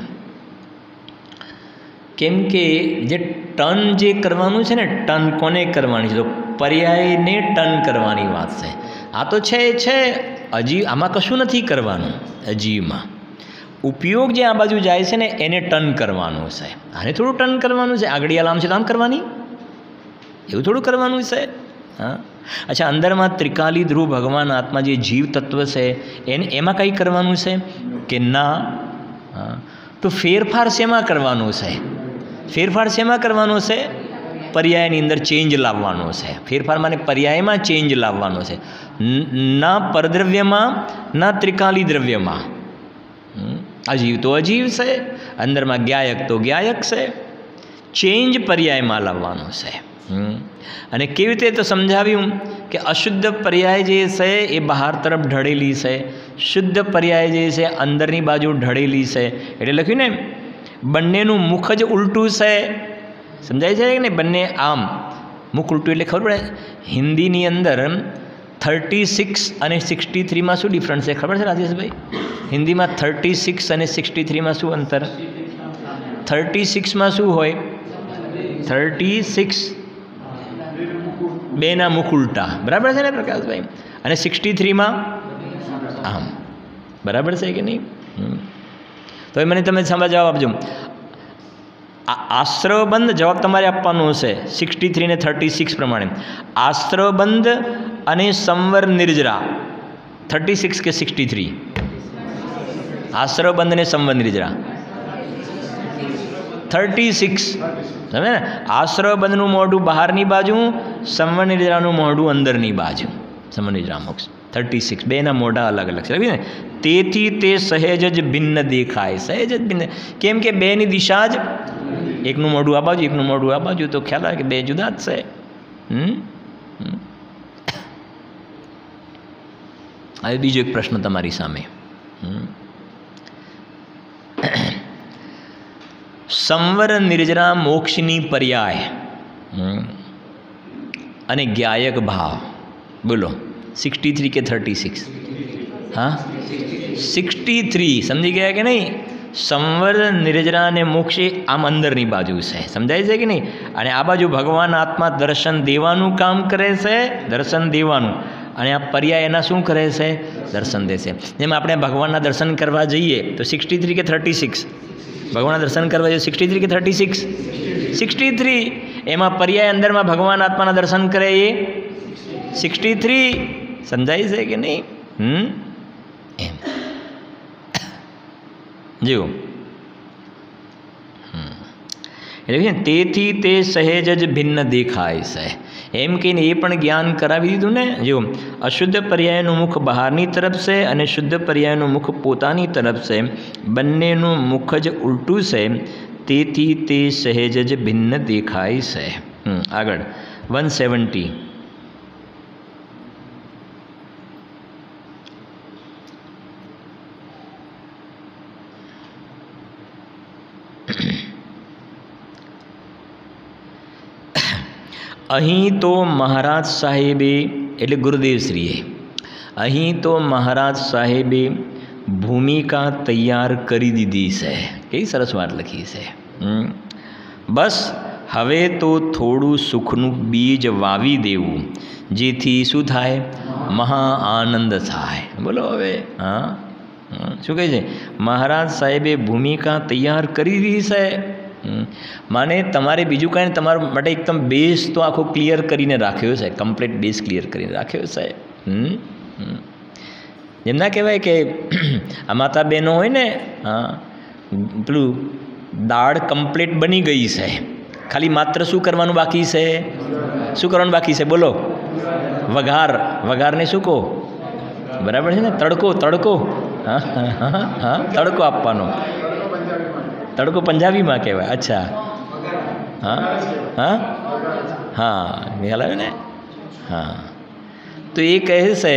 કેમ કે જે ટર્ન જે કરવાનું છે ને, ટર્ન કોને કરવાની છે? તો પર્યાયને ટર્ન કરવાની વાત છે. આ તો છે અજીવ, આમાં કશું નથી કરવાનું. અજીવમાં ઉપયોગ જે આ બાજુ જાય છે ને એને ટર્ન કરવાનું છે. આને થોડું ટર્ન કરવાનું છે. આગળ આમ છે તો આમ કરવાની, એવું થોડું કરવાનું છે. અચ્છા, અંદરમાં ત્રિકાલી ધ્રુવ ભગવાન આત્મા જે જીવ તત્વ છે એને એમાં કંઈ કરવાનું છે કે ના? તો ફેરફાર શેમાં કરવાનો છે? ફેરફાર શેમાં કરવાનો છે? પર્યાયની અંદર ચેન્જ લાવવાનો છે. ફેરફાર માને પર્યાયમાં ચેન્જ લાવવાનો છે. ના પરદ્રવ્યમાં, ના ત્રિકાલી દ્રવ્યમાં. અજીવ તો અજીવ છે, અંદરમાં જ્ઞાયક તો જ્ઞાયક છે. ચેન્જ પર્યાયમાં લાવવાનો છે. અને કેવી રીતે તો સમજાવ્યું કે અશુદ્ધ પર્યાય જે છે એ બહાર તરફ ઢળેલી છે, શુદ્ધ પર્યાય જે છે અંદરની બાજુ ઢળેલી છે. એટલે લખ્યું ને બંનેનું મુખ જ ઉલટું છે. સમજાય છે કે ને? બંને આમ મુખ ઉલટું એટલે ખબર પડે. હિન્દીની અંદર 36 અને 63માં શું ડિફરન્સ છે ખબર છે રાજેશભાઈ? હિન્દીમાં 36 અને 63માં શું અંતર? 36માં શું હોય? 36 બેના મુખ ઉલટા, બરાબર છે ને પ્રકાશભાઈ? અને 63માં આમ, બરાબર છે કે નહીં? તો એ મને તમે જવાબ આપજો. આશ્રવબંધ જવાબ તમારે આપવાનો હશે 63 ને 36 પ્રમાણે. આશ્રવબંધ અને સંવર નિર્જરા 36 કે 63? આશ્રવબંધ અને સંવર નિર્જરા 36. સમજે ને? આશ્રવબંધનું મોઢું બહારની બાજુ, સંવર નિર્જરાનું મોઢું અંદરની બાજુ. સંવર નિર્જરા મોક્ષ 36, બેના મોઢા અલગ અલગ છે ને. તેથી તે સહેજ જ ભિન્ન દેખાય. સહેજ જ ભિન્ન કેમ કે બેની દિશા જ, એકનું મોઢું આ બાજુ, એકનું મોઢું આ બાજુ, તો ખ્યાલ આવે કે બે જુદા જ છે. હવે બીજો એક પ્રશ્ન તમારી સામે. સંવર નિર્જરા મોક્ષની પર્યાય અને જ્ઞાયક ભાવ બોલો, 63 કે 36? હા, 63. સમજી ગયા કે નહીં? સંવર નિર્જરા અને મોક્ષ આમ અંદરની બાજુ છે. સમજાય છે કે નહીં? અને આ બાજુ ભગવાન આત્મા દર્શન દેવાનું કામ કરે છે, દર્શન દેવાનું. અને આ પર્યાય એના શું કરે છે? દર્શન દેશે. જેમ આપણે ભગવાનના દર્શન કરવા જઈએ તો 63 કે 36? ભગવાનના દર્શન કરવા જઈએ 63 કે 36? 63. એમાં પર્યાય અંદરમાં ભગવાન આત્માના દર્શન કરે એ 63. સમજાય છે કે નહીં? એમ જેવું. એટલે તેથી તે સહેજ જ ભિન્ન દેખાય છે એમ કહીને એ પણ જ્ઞાન કરાવી દીધું ને. જો અશુદ્ધ પર્યાયનું મુખ બહારની તરફ છે અને શુદ્ધ પર્યાયનું મુખ પોતાની તરફ છે, બંનેનું મુખ જ ઉલટું છે, તેથી તે સહેજ જ ભિન્ન દેખાય છે. આગળ 170. અહીં તો મહારાજ સાહેબે એટલે ગુરુદેવશ્રીએ અહીં તો મહારાજ સાહેબે ભૂમિકા તૈયાર કરી દીધી છે. કેવી સરસ વાત લખી છે. બસ હવે તો થોડું સુખનું બીજ વાવી દેવું, જેથી શું થાય? મહા આનંદ થાય. બોલો હવે. હા, શું કહે છે? મહારાજ સાહેબે ભૂમિકા તૈયાર કરી દીધી છે. માને તમારે બીજું કાંઈ ને, તમારા માટે એકદમ બેઝ તો આખો ક્લિયર કરીને રાખ્યો છે, કમ્પ્લીટ બેઝ ક્લિયર કરીને રાખ્યો છે. એમ ના કહેવાય કે આ માતા બહેનો હોય ને, હા, પેલું દાળ કમ્પ્લીટ બની ગઈ છે, ખાલી માત્ર શું કરવાનું બાકી છે? શું કરવાનું બાકી છે? બોલો. વઘાર. વઘારને શું કહો? બરાબર છે ને? તડકો. તડકો. હા હા હા, તડકો આપવાનો. તડકો પંજાબીમાં કહેવાય. અચ્છા. હા હા હા, ખ્યાલ આવે ને? હા, તો એ કહે છે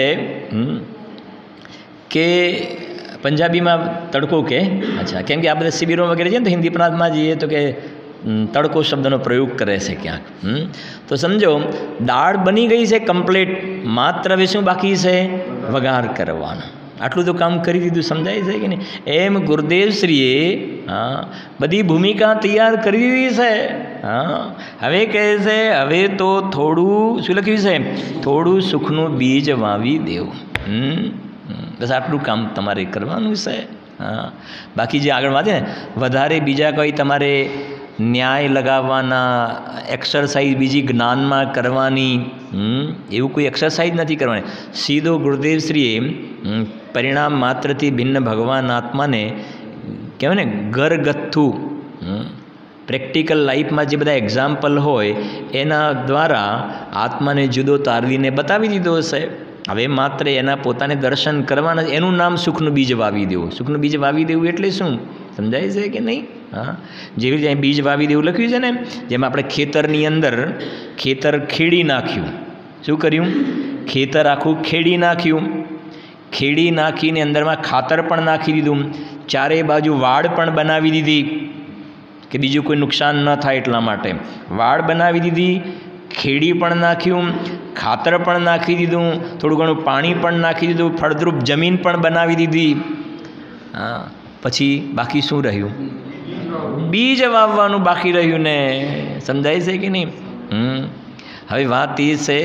કે પંજાબીમાં તડકો કે. અચ્છા, કેમ કે આ બધા શિબિરો વગેરે છે ને, તો હિન્દી પ્રાંતમાં જઈએ તો કે તડકો શબ્દનો પ્રયોગ કરે છે ક્યાંક. તો સમજો દાળ બની ગઈ છે કમ્પ્લીટ, માત્ર હવે શું બાકી છે? વઘાર કરવાનો. આટલું તો કામ કરી દીધું. સમજાય છે કે નહીં? એમ ગુરુદેવશ્રીએ હા બધી ભૂમિકા તૈયાર કરી દીધી છે. હા, હવે કહે છે હવે તો થોડું શું લખ્યું છે? થોડું સુખનું બીજ વાવી દેવું. બસ આટલું કામ તમારે કરવાનું છે. હા, બાકી જે આગળ વાંચે ને, વધારે બીજા કોઈ તમારે ન્યાય લગાવવાના, એક્સરસાઇઝ બીજી જ્ઞાનમાં કરવાની, એવું કોઈ એક્સરસાઇઝ નથી કરવાની. સીધો ગુરુદેવશ્રીએ પરિણામ માત્રથી ભિન્ન ભગવાન આત્માને કહેવાય ને ઘરગથ્થુ પ્રેક્ટિકલ લાઈફમાં જે બધા એક્ઝામ્પલ હોય એના દ્વારા આત્માને જુદો તારવીને બતાવી દીધો હશે. હવે માત્ર એના પોતાને દર્શન કરવાના, એનું નામ સુખનું બીજ વાવી દેવું. સુખનું બીજ વાવી દેવું એટલે શું, સમજાય છે કે નહીં? હા, જેવી રીતે બીજ વાવી દેવું લખ્યું છે ને, જેમ આપણે ખેતરની અંદર ખેતર ખેડી નાખ્યું. શું કર્યું? ખેતર આખું ખેડી નાખ્યું. ખેડી નાખીને અંદરમાં ખાતર પણ નાખી દીધું, ચારે બાજુ વાડ પણ બનાવી દીધી કે બીજું કોઈ નુકસાન ન થાય એટલા માટે વાડ બનાવી દીધી, ખેડી પણ નાખ્યું, ખાતર પણ નાખી દીધું, થોડું ઘણું પાણી પણ નાખી દીધું, ફળદ્રુપ જમીન પણ બનાવી દીધી. હા, પછી બાકી શું રહ્યું? બીજ વાવવાનું બાકી રહ્યું ને. સમજાય છે કે નહીં? હવે વાત એ છે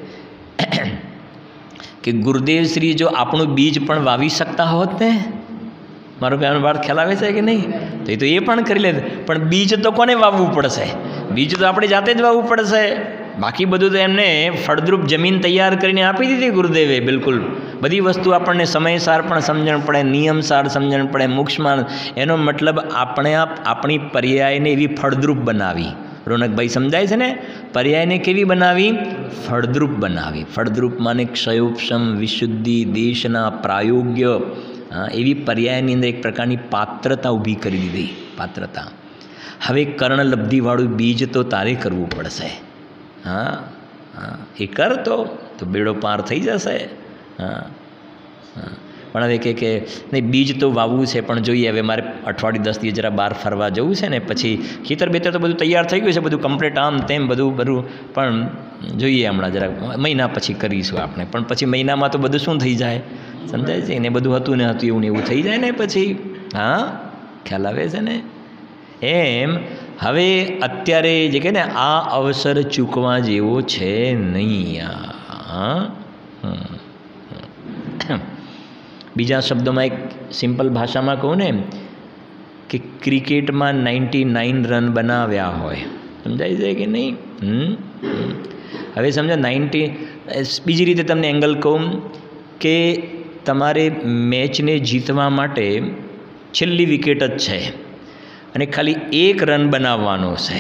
કે ગુરુદેવ શ્રી જો આપણું બીજ પણ વાવી શકતા હોત ને, મારો કહેવાનો વાત ખ્યાલ આવે છે કે નહીં? તો એ પણ કરી લે. પણ બીજ તો કોને વાવવું પડશે? બીજ તો આપણે જાતે જ વાવવું પડશે. બાકી બધું તો એમને ફળદ્રુપ જમીન તૈયાર કરીને આપી દીધી ગુરુદેવે. બિલકુલ બધી વસ્તુ આપણને સમયસાર પણ સમજણ પડે, નિયમસાર સમજણ પડે, મોક્ષમાં. એનો મતલબ આપણે આપણી પર્યાયને એવી ફળદ્રુપ બનાવી. રોનકભાઈ સમજાય છે ને? પર્યાયને કેવી બનાવી? ફળદ્રુપ બનાવી. ફળદ્રુપમાં ક્ષયોપશમ, વિશુદ્ધિ, દેશના, પ્રાયોગ્ય, એવી પર્યાયની અંદર એક પ્રકારની પાત્રતા ઊભી કરી દીધી. પાત્રતા. હવે કર્ણલબ્ધિવાળું બીજ તો તારે કરવું પડશે. હા, હા, એ કર તો બેડો પાર થઈ જશે. હા, હા. પણ હવે કે નહીં, બીજ તો વાવવું છે, પણ જોઈએ હવે મારે અઠવાડિયું 10 દિવસ જરા બહાર ફરવા જવું છે ને, પછી ખેતર બેતર તો બધું તૈયાર થઈ ગયું છે, બધું કમ્પ્લીટ આમ તેમ બધું પણ જોઈએ હમણાં જરાક મહિના પછી કરીશું આપણે. પણ પછી મહિનામાં તો બધું શું થઈ જાય, સમજાય છે ને? બધું હતું ને હતું એવું ને એવું થઈ જાય ને પછી. હા, ખ્યાલ આવે છે ને? એમ હવે અત્યારે જે કહે ને, આ અવસર ચૂકવા જેવો છે નહીં. બીજા શબ્દોમાં એક સિમ્પલ ભાષામાં કહું ને, કે ક્રિકેટમાં 99 રન બનાવ્યા હોય. સમજાય છે કે નહીં? હવે સમજો 90. બીજી રીતે તમને એંગલ કહું કે તમારે મેચને જીતવા માટે છેલ્લી વિકેટ જ છે અને ખાલી 1 રન બનાવવાનો છે.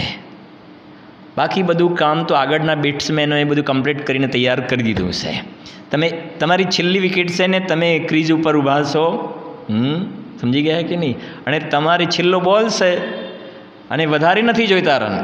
બાકી બધું કામ તો આગળના બેટ્સમેનોએ બધું કમ્પ્લીટ કરીને તૈયાર કરી દીધું છે. તમે તમારી છેલ્લી વિકેટ છે ને, તમે ક્રીઝ ઉપર ઊભા છો. સમજી ગયા કે નહીં? અને તમારી છેલ્લો બોલ છે અને વધારે નથી જોઈતા રન.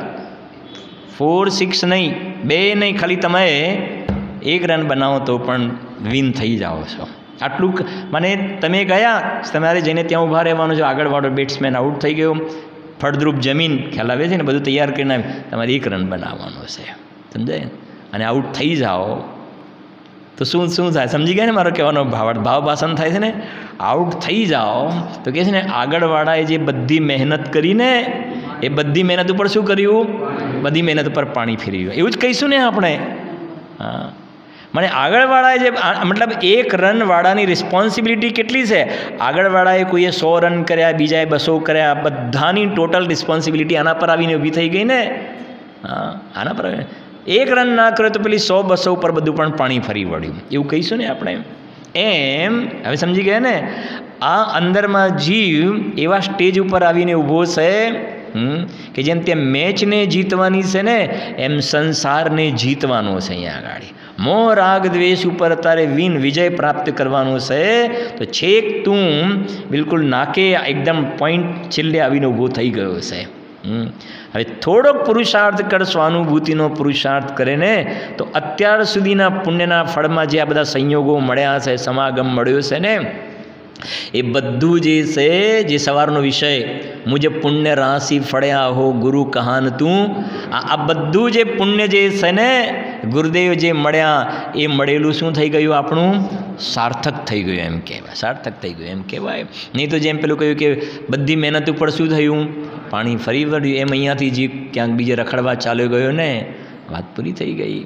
4, 6 નહીં, 2 નહીં, ખાલી તમે 1 રન બનાવો તો પણ વિન થઈ જાઓ છો. આટલું મને તમે ગયા, તમારે જઈને ત્યાં ઊભા રહેવાનું છે. આગળવાળો બેટ્સમેન આઉટ થઈ ગયો, ફળદ્રુપ જમીન, ખ્યાલ આવે છે ને? બધું તૈયાર કરીને તમારે 1 રન બનાવવાનો છે. સમજાય? અને આઉટ થઈ જાઓ તો શું થાય? સમજી ગયા ને મારો કહેવાનો ભાવ ભાષણ થાય છે ને? આઉટ થઈ જાઓ તો કહે છે ને, આગળવાળાએ જે બધી મહેનત કરીને, એ બધી મહેનત ઉપર શું કર્યું? બધી મહેનત ઉપર પાણી ફેરી ગયું. એવું જ કહીશું ને આપણે. હા, મને આગળવાળાએ જે મતલબ 1 રનવાળાની રિસ્પોન્સિબિલિટી કેટલી છે? આગળવાળાએ કોઈએ 100 રન કર્યા, બીજાએ 200 કર્યા, બધાની ટોટલ રિસ્પોન્સિબિલિટી આના પર આવીને ઊભી થઈ ગઈ ને. હા, આના પર 1 રન ના કર્યો તો પેલી 100-200 ઉપર બધું પણ પાણી ફરી વળ્યું. એવું કહીશું ને આપણે. એમ હવે સમજી ગયા ને? આ અંદરમાં જીવ એવા સ્ટેજ ઉપર આવીને ઊભો છે કે જેમ તે મેચને જીતવાની છે ને, એમ સંસારને જીતવાનો છે. અહીંયા આગળ મોહ રાગ દ્વેષ ઉપર તારે વિજય પ્રાપ્ત કરવાનો છે. તો છેક તું બિલકુલ નાકે એકદમ પોઈન્ટ છેલ્લે આવીને ઊભો થઈ ગયો છે. હવે થોડોક પુરુષાર્થ કર, સ્વાનુભૂતિનો પુરુષાર્થ કરે ને, તો અત્યાર સુધીના પુણ્યના ફળમાં જે આ બધા સંયોગો મળ્યા છે, સમાગમ મળ્યો છે ને, એ બધું જે છે, જે સવારનો વિષય મુજે પુણ્ય રાશિ ફળ્યા હો ગુરુ કહાન તું, આ બધું જે પુણ્ય જે છે ને, ગુરુદેવ જે મળ્યા, એ મળેલું શું થઈ ગયું? આપણું સાર્થક થઈ ગયું એમ કહેવાય. સાર્થક થઈ ગયું એમ કહેવાય. નહીં તો જેમ પેલું કહ્યું કે બધી મહેનત ઉપર શું થયું? પાણી ફરી વળ્યું. એમ અહીંયાથી જે ક્યાંક બીજે રખડવા ચાલ્યો ગયો ને, વાત પૂરી થઈ ગઈ.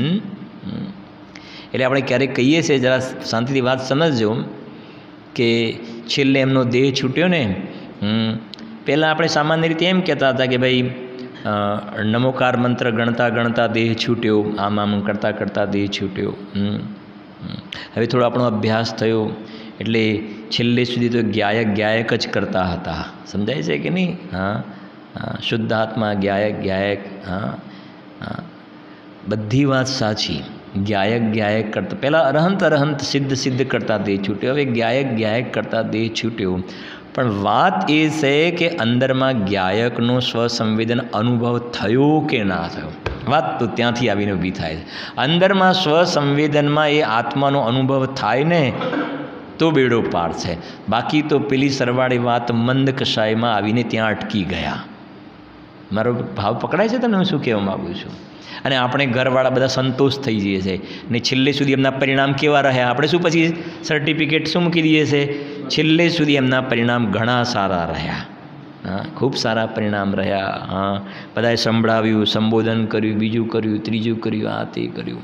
એટલે આપણે ક્યારેક કહીએ છીએ, જરા શાંતિથી વાત સમજજો, કે છેલ્લે એમનો દેહ છૂટ્યો ને, પહેલાં આપણે સામાન્ય રીતે એમ કહેતા હતા કે ભાઈ નમોકાર મંત્ર ગણતા ગણતા દેહ છૂટ્યો, આમ કરતાં કરતાં દેહ છૂટ્યો. હવે થોડો આપણો અભ્યાસ થયો એટલે છેલ્લે સુધી તો ગાયક જ કરતા હતા. સમજાય છે કે નહીં? હા, હા, શુદ્ધ આત્મા ગાયક. હા, હા, બધી વાત સાચી. ગાયક કરતા, પહેલાં અરહંત સિદ્ધ કરતા દેહ છૂટ્યો, હવે ગાયક કરતા દેહ છૂટ્યો. પણ વાત એ છે કે અંદરમાં ગાયકનો સ્વસંવેદન અનુભવ થયો કે ના થયો. વાત તો ત્યાંથી આવીને ઊભી થાય છે. અંદરમાં સ્વસંવેદનમાં એ આત્માનો અનુભવ થાય ને તો બેડો પાર છે. બાકી તો પેલી સરવાળી વાત મંદ કશાયમાં આવીને ત્યાં અટકી ગયા. મારો ભાવ પકડાય છે તમને હું શું કહેવા માગું છું? અને આપણે ઘરવાળા બધા સંતોષ થઈ જઈએ છે ને છેલ્લે સુધી એમના પરિણામ કેવા રહ્યા, આપણે શું પછી સર્ટિફિકેટ શું મૂકી દઈએ છે? છેલ્લે સુધી એમના પરિણામ ઘણા સારા રહ્યા. હા, ખૂબ સારા પરિણામ રહ્યા. હા, બધાએ સંભળાવ્યું, સંબોધન કર્યું, બીજું કર્યું, ત્રીજું કર્યું, આ તે કર્યું.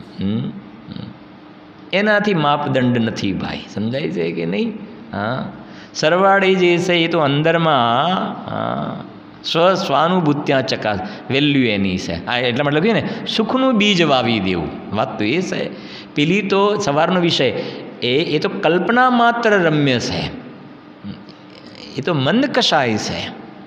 એનાથી માપદંડ નથી ભાઈ, સમજાય છે કે નહીં? હા, સરવાળે જે છે એ તો અંદરમાં સ્વાનુભૂત્યા ચકાસ વેલ્યુ એની છે. આ એટલા મતલબ કે ને સુખનું બીજ વાવી દેવું. વાત તો એ છે. પેલી તો સવારનો વિષય એ તો કલ્પના માત્ર રમ્ય છે, એ તો મંદ કશાય છે.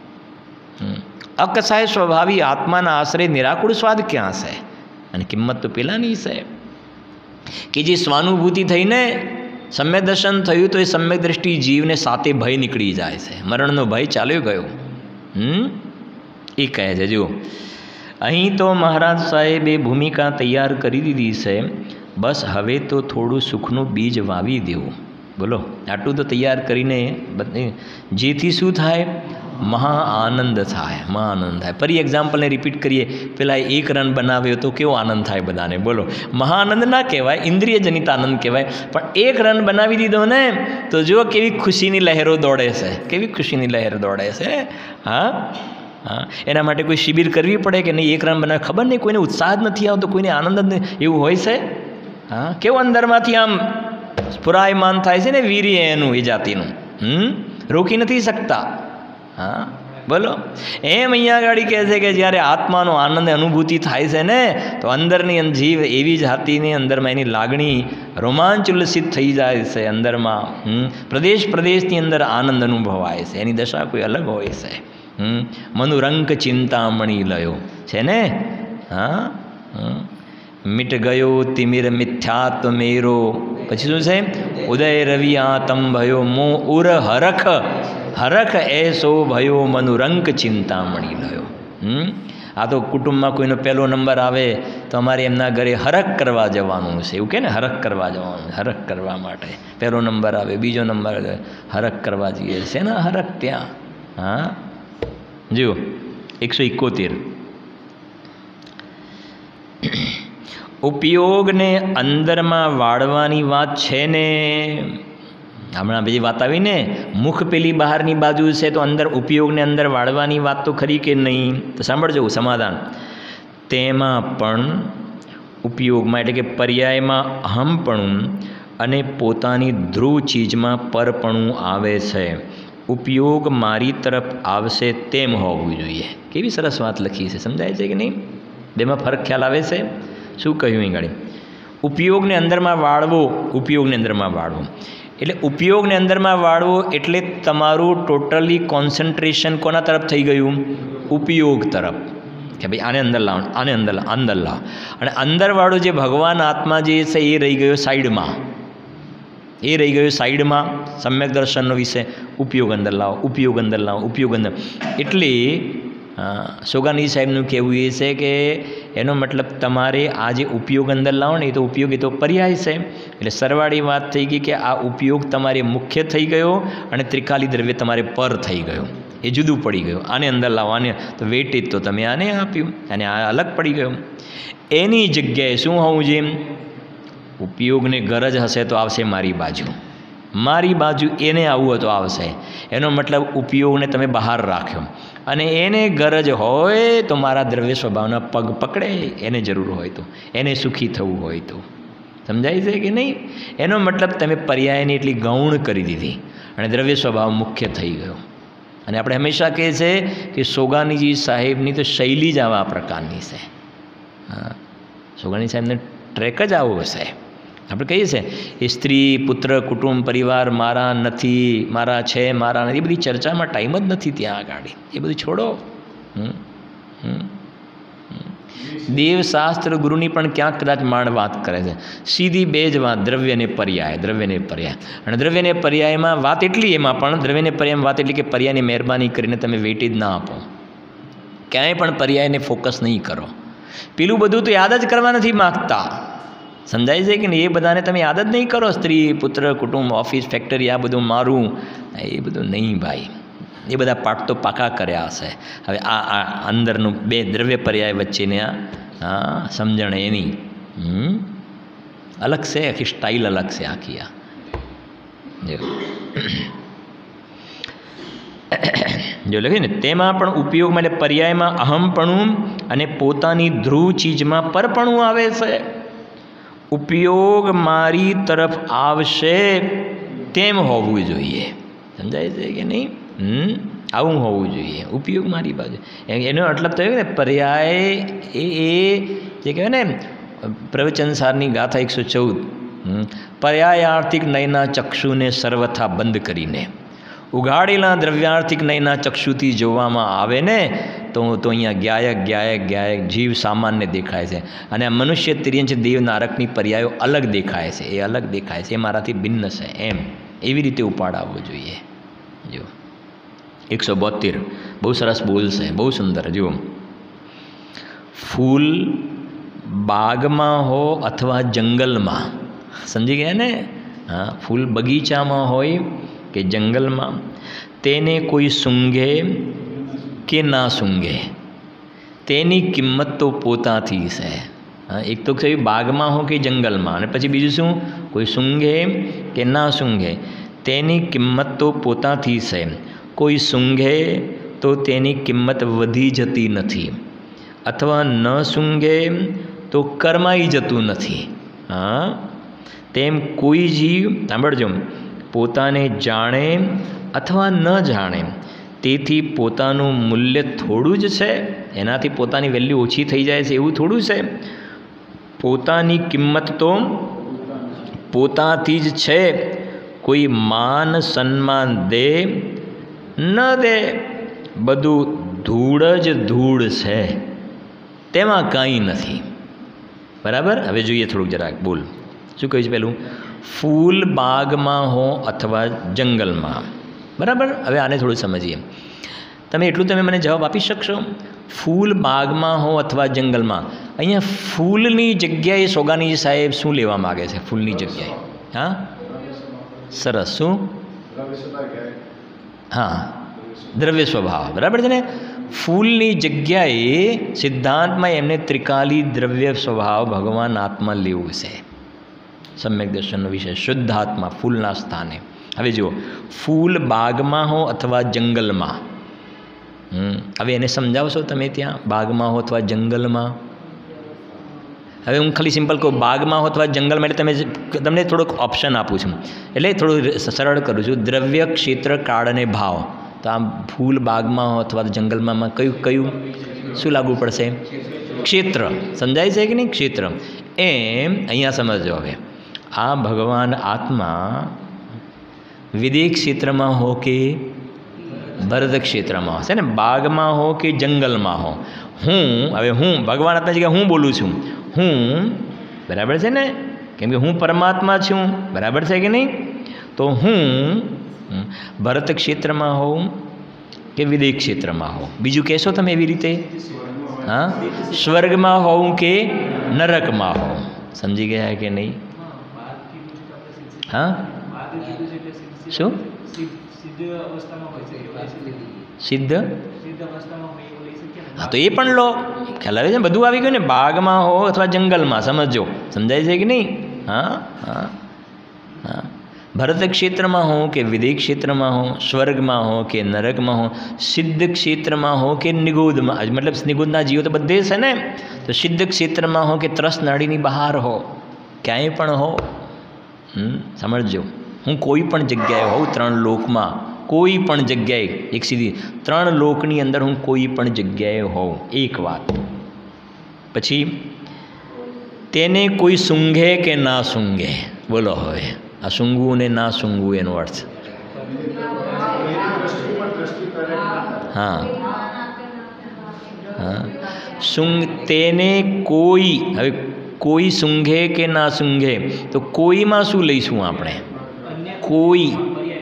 અકશાય સ્વભાવી આત્માના આશ્રય નિરાકુળ સ્વાદ ક્યાં છે? અને કિંમત તો પેલાની છે કે જે સ્વાનુભૂતિ થઈને સમ્યક દર્શન થયું તો એ સમ્યક દ્રષ્ટિ જીવને સાથે ભય નીકળી જાય છે. મરણનો ભય ચાલ્યો ગયો. એ કહે છે. જુઓ, અહીં તો મહારાજ સાહેબે ભૂમિકા તૈયાર કરી દીધી છે. બસ હવે તો થોડું સુખનું બીજ વાવી દેવું. બોલો, આટલું તો તૈયાર કરીને જેથી શું થાય? મહા આનંદ થાય, મહા આનંદ થાય. ફરી એક્ઝામ્પલને રિપીટ કરીએ. પેલા 1 રન બનાવ્યો તો કેવો આનંદ થાય બધાને? બોલો, મહા આનંદ ના કહેવાય, ઇન્દ્રિય જનિત આનંદ કહેવાય. પણ 1 રન બનાવી દીધો ને તો જુઓ કેવી ખુશીની લહેરો દોડે છે, કેવી ખુશીની લહેર દોડે છે. હા હા, એના માટે કોઈ શિબિર કરવી પડે કે નહીં? 1 રન બનાવે, ખબર નહીં, કોઈને ઉત્સાહ જ નથી આવતો, કોઈને આનંદ જ નહીં, એવું હોય છે. હા, કેવું અંદરમાંથી આમ સ્ફુરાયમાન થાય છે ને વીર્ય એનું, એ જાતિનું. રોકી નથી શકતા. હા, બોલો. એમ અહીંયા આગળ કહે છે કે જ્યારે આત્માનો આનંદ અનુભૂતિ થાય છે ને તો અંદરની જીવ એવી જાતિની અંદરમાં એની લાગણી રોમાંચ ઉલ્લસિત થઈ જાય છે. અંદરમાં પ્રદેશની અંદર આનંદ અનુભવાય છે. એની દશા કોઈ અલગ હોય છે. મનુરંક ચિંતામણી લયો છે ને. હા, મિટ ગયો તિમિર મિથ્યાત્વ મેરો. પછી શું છે? ઉદય રવિ આતમ ભયો મો ઉર હરખ એસો ભયો મનુરંક ચિંતામણી લયો. આ તો કુટુંબમાં કોઈનો પહેલો નંબર આવે તો અમારે એમના ઘરે હરખ કરવા જવાનું છે. એવું કે ને, હરખ કરવા જવાનું. હરખ કરવા માટે પહેલો નંબર આવે, બીજો નંબર આવે, હરખ કરવા જઈએ છે ને. હરખ ત્યાં. હા, જુઓ 171. ઉપયોગને અંદરમાં વાળવાની વાત છે ને. હમણાં બીજી વાત આવી ને, મુખ પેલી બહારની બાજુ છે તો અંદર ઉપયોગને અંદર વાળવાની વાત તો ખરી કે નહીં? તો સાંભળજો સમાધાન. તેમાં પણ ઉપયોગમાં એટલે કે પર્યાયમાં અહમપણું અને પોતાની ધ્રુવ ચીજમાં પરપણું આવે છે. ઉપયોગ મારી તરફ આવશે તેમ હોવું જોઈએ. કેવી સરસ વાત લખી છે, સમજાય છે કે નહીં? બેમાં ફરક ખ્યાલ આવે છે? શું કહ્યું અહીં ગાડી? ઉપયોગને અંદરમાં વાળવો, ઉપયોગને અંદરમાં વાળવો એટલે ઉપયોગને અંદરમાં વાળવો એટલે તમારું ટોટલી કોન્સન્ટ્રેશન કોના તરફ થઈ ગયું? ઉપયોગ તરફ. કે ભાઈ આને અંદર લાવો, આને અંદર લાવો. અને અંદરવાળો જે ભગવાન આત્મા જે છે એ રહી ગયો સાઈડમાં. એ રહી ગયો સાઈડમાં. સમ્યક દર્શનનો વિષય ઉપયોગ અંદર લાવો, ઉપયોગ અંદર લાવો, ઉપયોગ અંદર. એટલે સોગાની સાહેબનું કહેવું એ છે કે એનો મતલબ તમારે આ જે ઉપયોગ અંદર લાવો ને એ તો ઉપયોગ, એ તો પર્યાય છે. એટલે સરવાળી વાત થઈ ગઈ કે આ ઉપયોગ તમારે મુખ્ય થઈ ગયો અને ત્રિકાલી દ્રવ્ય તમારે પર થઈ ગયો. એ જુદું પડી ગયું. આને અંદર લાવો, આને તો વેટેજ તો તમે આને આપ્યું અને આ અલગ પડી ગયો. એની જગ્યાએ શું હોવું જોઈએ? ઉપયોગને ગરજ હશે તો આવશે મારી બાજુ, મારી બાજુ એને આવવું તો આવશે. એનો મતલબ ઉપયોગને તમે બહાર રાખ્યો અને એને ગરજ હોય તો મારા દ્રવ્ય સ્વભાવના પગ પકડે, એને જરૂર હોય તો, એને સુખી થવું હોય તો. સમજાય છે કે નહીં? એનો મતલબ તમે પર્યાયની એટલી ગૌણ કરી દીધી અને દ્રવ્ય સ્વભાવ મુખ્ય થઈ ગયો. અને આપણે હંમેશા કહે છે કે સોગાનીજી સાહેબની તો શૈલી જ આવા પ્રકારની છે. હા, સોગાની સાહેબને ટ્રેક જ આવો હશે. આપણે કહીએ છીએ એ સ્ત્રી, પુત્ર, કુટુંબ, પરિવાર મારા નથી, મારા છે, મારા નથી, એ બધી ચર્ચામાં ટાઈમ જ નથી ત્યાં આગળ. એ બધું છોડો. દેવશાસ્ત્ર ગુરુની પણ ક્યાંક કદાચ માંડ વાત કરે છે. સીધી બે જ વાત, દ્રવ્યને પર્યાય, દ્રવ્યને પર્યાય. અને દ્રવ્યને પર્યાયમાં વાત એટલી, એમાં પણ દ્રવ્યને પર્યાયમાં વાત એટલી કે પર્યાયની મહેરબાની કરીને તમે વેટેજ ના આપો, ક્યાંય પણ પર્યાયને ફોકસ નહીં કરો. પેલું બધું તો યાદ જ કરવા નથી માગતા, સમજાય છે કે નહીં? એ બધાને તમે યાદ જ નહીં કરો, સ્ત્રી, પુત્ર, કુટુંબ, ઓફિસ, ફેક્ટરી, આ બધું મારું, એ બધું નહીં ભાઈ. એ બધા પાઠ તો પાકા કર્યા હશે. હવે આ અંદરનું બે દ્રવ્ય પર્યાય વચ્ચેની સમજણ એની અલગ છે, આખી સ્ટાઇલ અલગ છે આખી. આ જો લખ્યું ને, તેમાં પણ ઉપયોગમાં એટલે પર્યાયમાં અહમપણું અને પોતાની ધ્રુવ ચીજમાં પરપણું આવે છે. ઉપયોગ મારી તરફ આવશે તેમ હોવું જોઈએ, સમજાય છે કે નહીં? આવું હોવું જોઈએ, ઉપયોગ મારી બાજુ. એનો મતલબ થયો ને પર્યાય એ જે કહેવાય ને પ્રવચનસારની ગાથા 114, પર્યાયાર્થિક નયના ચક્ષુને સર્વથા બંધ કરીને ઉઘાડેલા દ્રવ્યાર્થિક નયના ચક્ષુથી જોવામાં આવે ને તો અહીંયા જ્ઞાયક જીવ સામાન્ય દેખાય છે, અને આ મનુષ્ય તિર્યંચ દેવ નારકની પર્યાયો અલગ દેખાય છે. એ અલગ દેખાય છે, એ મારાથી ભિન્ન છે, એમ એવી રીતે ઉપાડાવવો જોઈએ. જો 172 બહુ સરસ બોલ છે, બહુ સુંદર. જુઓ, ફૂલ બાગમાં હો અથવા જંગલમાં, સમજી ગયા ને? હા, ફૂલ બગીચામાં હોય કે જંગલમાં, તેને કોઈ સૂંઘે કે ના સૂંઘે તેની કિંમત તો પોતાથી છે. હા, એક તો કહ્યું બાગમાં હો કે જંગલમાં, અને પછી બીજું શું? કોઈ સૂંઘે કે ના સૂંઘે તેની કિંમત તો પોતાથી છે. કોઈ સૂંઘે તો તેની કિંમત વધી જતી નથી, અથવા ન સૂંઘે તો કરમાઈ જતું નથી. હા, તેમ કોઈ જીવ, સાંભળજો, પોતાને જાણે અથવા ન જાણે તેથી પોતાનું મૂલ્ય થોડું જ છે, એનાથી પોતાની વેલ્યુ ઓછી થઈ જાય છે એવું થોડું છે. પોતાની કિંમત તો પોતાથી જ છે. કોઈ માન સન્માન દે ન દે, બધું ધૂળ જ ધૂળ છે, તેમાં કાંઈ નથી. બરાબર? હવે જોઈએ થોડુંક જરાક બોલ શું કહ્યું છે પેલું? ફૂલ બાગમાં હો અથવા જંગલમાં. બરાબર? હવે આને થોડું સમજીએ. તમે એટલું તમે મને જવાબ આપી શકશો? ફૂલ બાગમાં હો અથવા જંગલમાં, અહીંયા ફૂલની જગ્યાએ સોગાની સાહેબ શું લેવા માગે છે? ફૂલની જગ્યાએ, હા, સરસ. શું? હા, દ્રવ્ય સ્વભાવ. બરાબર છે ને? ફૂલની જગ્યાએ સિદ્ધાંતમાં એમને ત્રિકાલી દ્રવ્ય સ્વભાવ ભગવાન આત્મા લેવું છે. સમ્યક દર્શનનો વિષય શુદ્ધ આત્મા ફૂલના સ્થાને. હવે જુઓ, ફૂલ બાગમાં હો અથવા જંગલમાં, હવે એને સમજાવશો તમે ત્યાં? બાગમાં હો અથવા જંગલમાં. હવે હું ખાલી સિમ્પલ કહું, બાગમાં હો અથવા જંગલમાં, એટલે તમને થોડોક ઓપ્શન આપું છું, એટલે થોડું સરળ કરું છું. દ્રવ્ય, ક્ષેત્ર, કાળ અને ભાવ. તો આમ ફૂલ બાગમાં હો અથવા જંગલમાં કયું શું લાગુ પડશે? ક્ષેત્ર. સમજાય છે કે નહીં? ક્ષેત્ર. એમ અહીંયા સમજો. હવે આ ભગવાન આત્મા વિદેહ ક્ષેત્રમાં હો કે ભરત ક્ષેત્રમાં હશે ને, બાગમાં હો કે જંગલમાં હો, હું ભગવાન આત્મા જગ્યાએ હું બોલું છું, હું, બરાબર છે ને? કેમ કે હું પરમાત્મા છું, બરાબર છે કે નહીં? તો હું ભરત ક્ષેત્રમાં હોઉં કે વિદેહ ક્ષેત્રમાં હોઉં, બીજું કહેશો તમે એવી રીતે? હા, સ્વર્ગમાં હોઉં કે નરકમાં હોઉં. સમજી ગયા કે નહીં? હા, શું? સિદ્ધ? હા, તો એ પણ લો, ખ્યાલ આવે છે? બધું આવી ગયું ને? બાગમાં હો અથવા જંગલમાં, સમજો. સમજાય છે કે નહીં? હા હા હા. ભરત ક્ષેત્રમાં હો કે વિદેહ ક્ષેત્રમાં હો, સ્વર્ગમાં હો કે નરકમાં હો, સિદ્ધ ક્ષેત્રમાં હો કે નિગુદમાં, મતલબ નિગુદના જીવો તો બધે છે ને, તો સિદ્ધ ક્ષેત્રમાં હો કે ત્રસ નાડીની બહાર હો, ક્યાંય પણ હો, સમજજો. હું કોઈ પણ જગ્યાએ હોઉં, 3 લોકમાં કોઈ પણ જગ્યાએ, એક સીધી 3 લોકની અંદર હું કોઈ પણ જગ્યાએ હોઉં. એક વાત. પછી તેને કોઈ સૂંઘે કે ના સૂંઘે, બોલો હવે આ સૂંઘવું ને ના સૂંઘવું એનો અર્થ? હા હા, તેને કોઈ, હવે કોઈ સૂંઘે કે ના સૂંઘે, તો કોઈમાં શું લઈશું આપણે? કોઈ.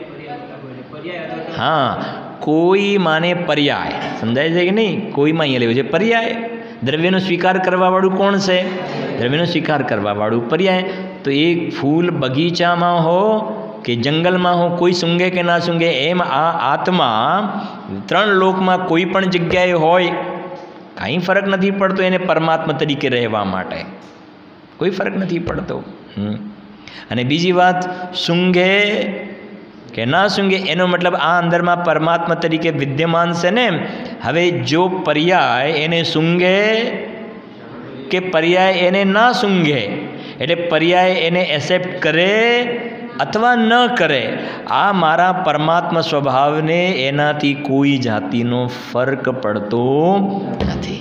હા, કોઈ માને પર્યાય, સમજાય છે કે નહીં? કોઈમાં અહીંયા લેવું છે પર્યાય. દ્રવ્યનો સ્વીકાર કરવાવાળું કોણ છે? દ્રવ્યનો સ્વીકાર કરવાવાળું પર્યાય. તો એક ફૂલ બગીચામાં હો કે જંગલમાં હો, કોઈ સૂંઘે કે ના સૂંઘે, એમ આ આત્મા ત્રણ લોકમાં કોઈ પણ જગ્યાએ હોય, કાંઈ ફરક નથી પડતો એને પરમાત્મા તરીકે રહેવા માટે, કોઈ ફરક નથી પડતો. અને બીજી વાત, સૂંઘે કે ના સૂંઘે એનો મતલબ આ અંદરમાં પરમાત્મા તરીકે વિદ્યમાન છે ને. હવે જો પર્યાય એને સૂંઘે કે પર્યાય એને ના સૂંઘે, એટલે પર્યાય એને એક્સેપ્ટ કરે અથવા ન કરે, આ મારા પરમાત્મા સ્વભાવને એનાથી કોઈ જાતિનો ફરક પડતો નથી.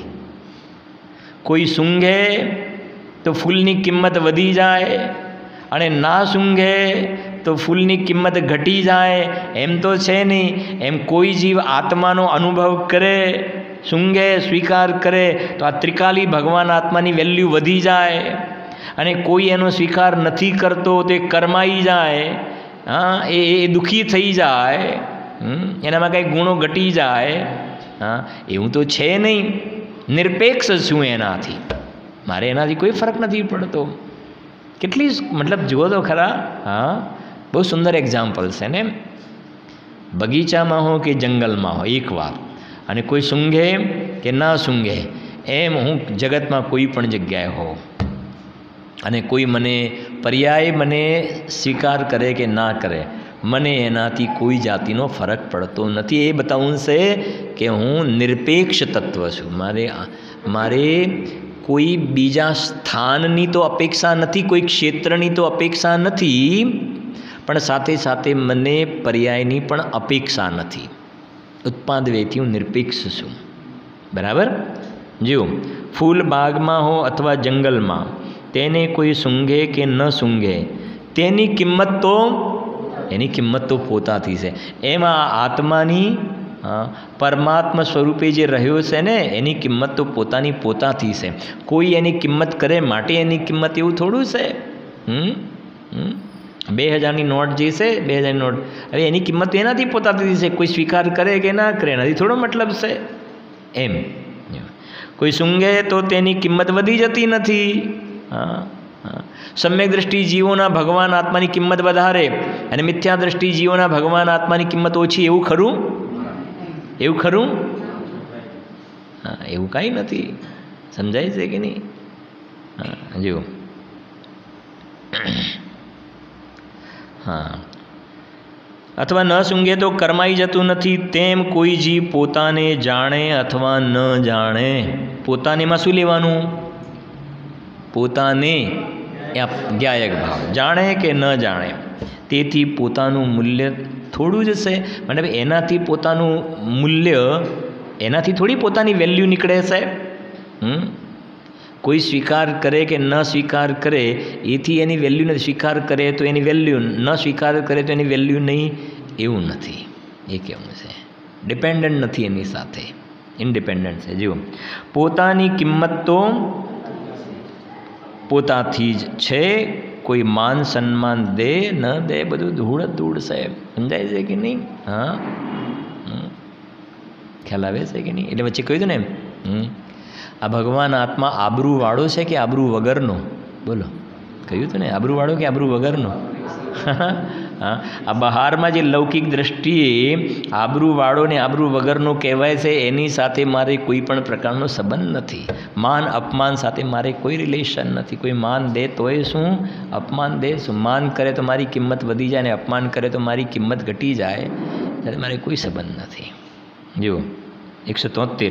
કોઈ સૂંઘે તો ફૂલની કિંમત વધી જાય અને ના સૂંઘે તો ફૂલની કિંમત ઘટી જાય, એમ તો છે નહીં. એમ કોઈ જીવ આત્માનો અનુભવ કરે, સૂંઘે, સ્વીકાર કરે, તો આ ત્રિકાલી ભગવાન આત્માની વેલ્યુ વધી જાય. અને કોઈ એનો સ્વીકાર નથી કરતો તો એ કરમાઈ જાય, હા, એ દુઃખી થઈ જાય, એનામાં કંઈ ગુણો ઘટી જાય. હા, એવું તો છે નહીં. નિરપેક્ષ છું એનાથી, મારે એનાથી કોઈ ફરક નથી પડતો. કેટલી મતલબ જુઓ તો ખરા. હા, બહુ સુંદર એક્ઝામ્પલ છે ને. બગીચામાં હો કે જંગલમાં હો એક વાર, અને કોઈ સૂંઘે કે ના સૂંઘે, એમ હું જગતમાં કોઈ પણ જગ્યાએ હોઉં અને કોઈ મને પર્યાય મને સ્વીકાર કરે કે ના કરે, મને એનાથી કોઈ જાતિનો ફરક પડતો નથી. એ બતાવવું છે કે હું નિરપેક્ષ તત્વ છું. મારે કોઈ બીજા સ્થાનની તો અપેક્ષા નથી, કોઈ ક્ષેત્રની તો અપેક્ષા નથી, પણ સાથે સાથે મને પર્યાયની પણ અપેક્ષા નથી. ઉત્પાદવેથી હું નિરપેક્ષ છું. બરાબર? જો ફૂલ બાગમાં હો અથવા જંગલમાં, તેને કોઈ સૂંઘે કે ન સૂંઘે, તેની કિંમત તો પોતાથી છે. એમાં આત્માની પરમાત્મા સ્વરૂપે જે રહ્યો છે ને, એની કિંમત તો પોતાથી છે. કોઈ એની કિંમત કરે માટે એની કિંમત એવું થોડું છે. 2000ની નોટ જે છે, 2000ની નોટ, હવે એની કિંમત એનાથી પોતાથી છે. કોઈ સ્વીકાર કરે કે ના કરે એનાથી થોડો મતલબ છે. એમ કોઈ સૂંઘે તો તેની કિંમત વધી જતી નથી. હા, સમ્યક દ્રષ્ટિ જીવોના ભગવાન આત્માની કિંમત વધારે અને મિથ્યા દ્રષ્ટિ જીવોના ભગવાન આત્માની કિંમત ઓછી, એવું ખરું? એવું ખરું? હા, એવું કાંઈ નથી. સમજાય છે કે નહીં? હા, જુઓ. હા, અથવા ન સૂંઘે તો કરમાઈ જતું નથી. તેમ કોઈ જીવ પોતાને જાણે અથવા ન જાણે, પોતાનેમાં શું લેવાનું? પોતાને જ્ઞાયક ભાવ, જાણે કે ન જાણે, તેથી પોતાનું મૂલ્ય થોડું જ છે. મતલબ એનાથી પોતાનું મૂલ્ય, એનાથી થોડી પોતાની વેલ્યુ નીકળે છે. કોઈ સ્વીકાર કરે કે ન સ્વીકાર કરે એથી એની વેલ્યુ નથી. સ્વીકાર કરે તો એની વેલ્યુ, ન સ્વીકાર કરે તો એની વેલ્યુ નહીં, એવું નથી. એ કેવું છે? ડિપેન્ડન્ટ નથી એની સાથે, ઇન્ડિપેન્ડન્ટ છે. જુઓ, પોતાની કિંમત તો પોતાથી જ છે. કોઈ માન સન્માન દે ન દે, બધું ધૂળ જ ધૂળ છે. સમજાય છે કે નહીં? હા, ખ્યાલ આવે છે કે નહીં? એટલે વચ્ચે કહ્યું હતું ને, આ ભગવાન આત્મા આબરૂવાળો છે કે આબરૂ વગરનો? બોલો, કહ્યું હતું ને, આબરૂવાળો કે આબરૂ વગરનો? હા, આ બહારમાં જે લૌકિક દ્રષ્ટિએ આબરૂવાળો ને આબરૂ વગરનો કહેવાય છે, એની સાથે મારે કોઈ પણ પ્રકારનો સંબંધ નથી. માન અપમાન સાથે મારે કોઈ રિલેશન નથી. કોઈ માન દે તોય શું, અપમાન દે શું? માન કરે તો મારી કિંમત વધી જાય, અને અપમાન કરે તો મારી કિંમત ઘટી જાય, ત્યારે મારે કોઈ સંબંધ નથી. જુઓ, 173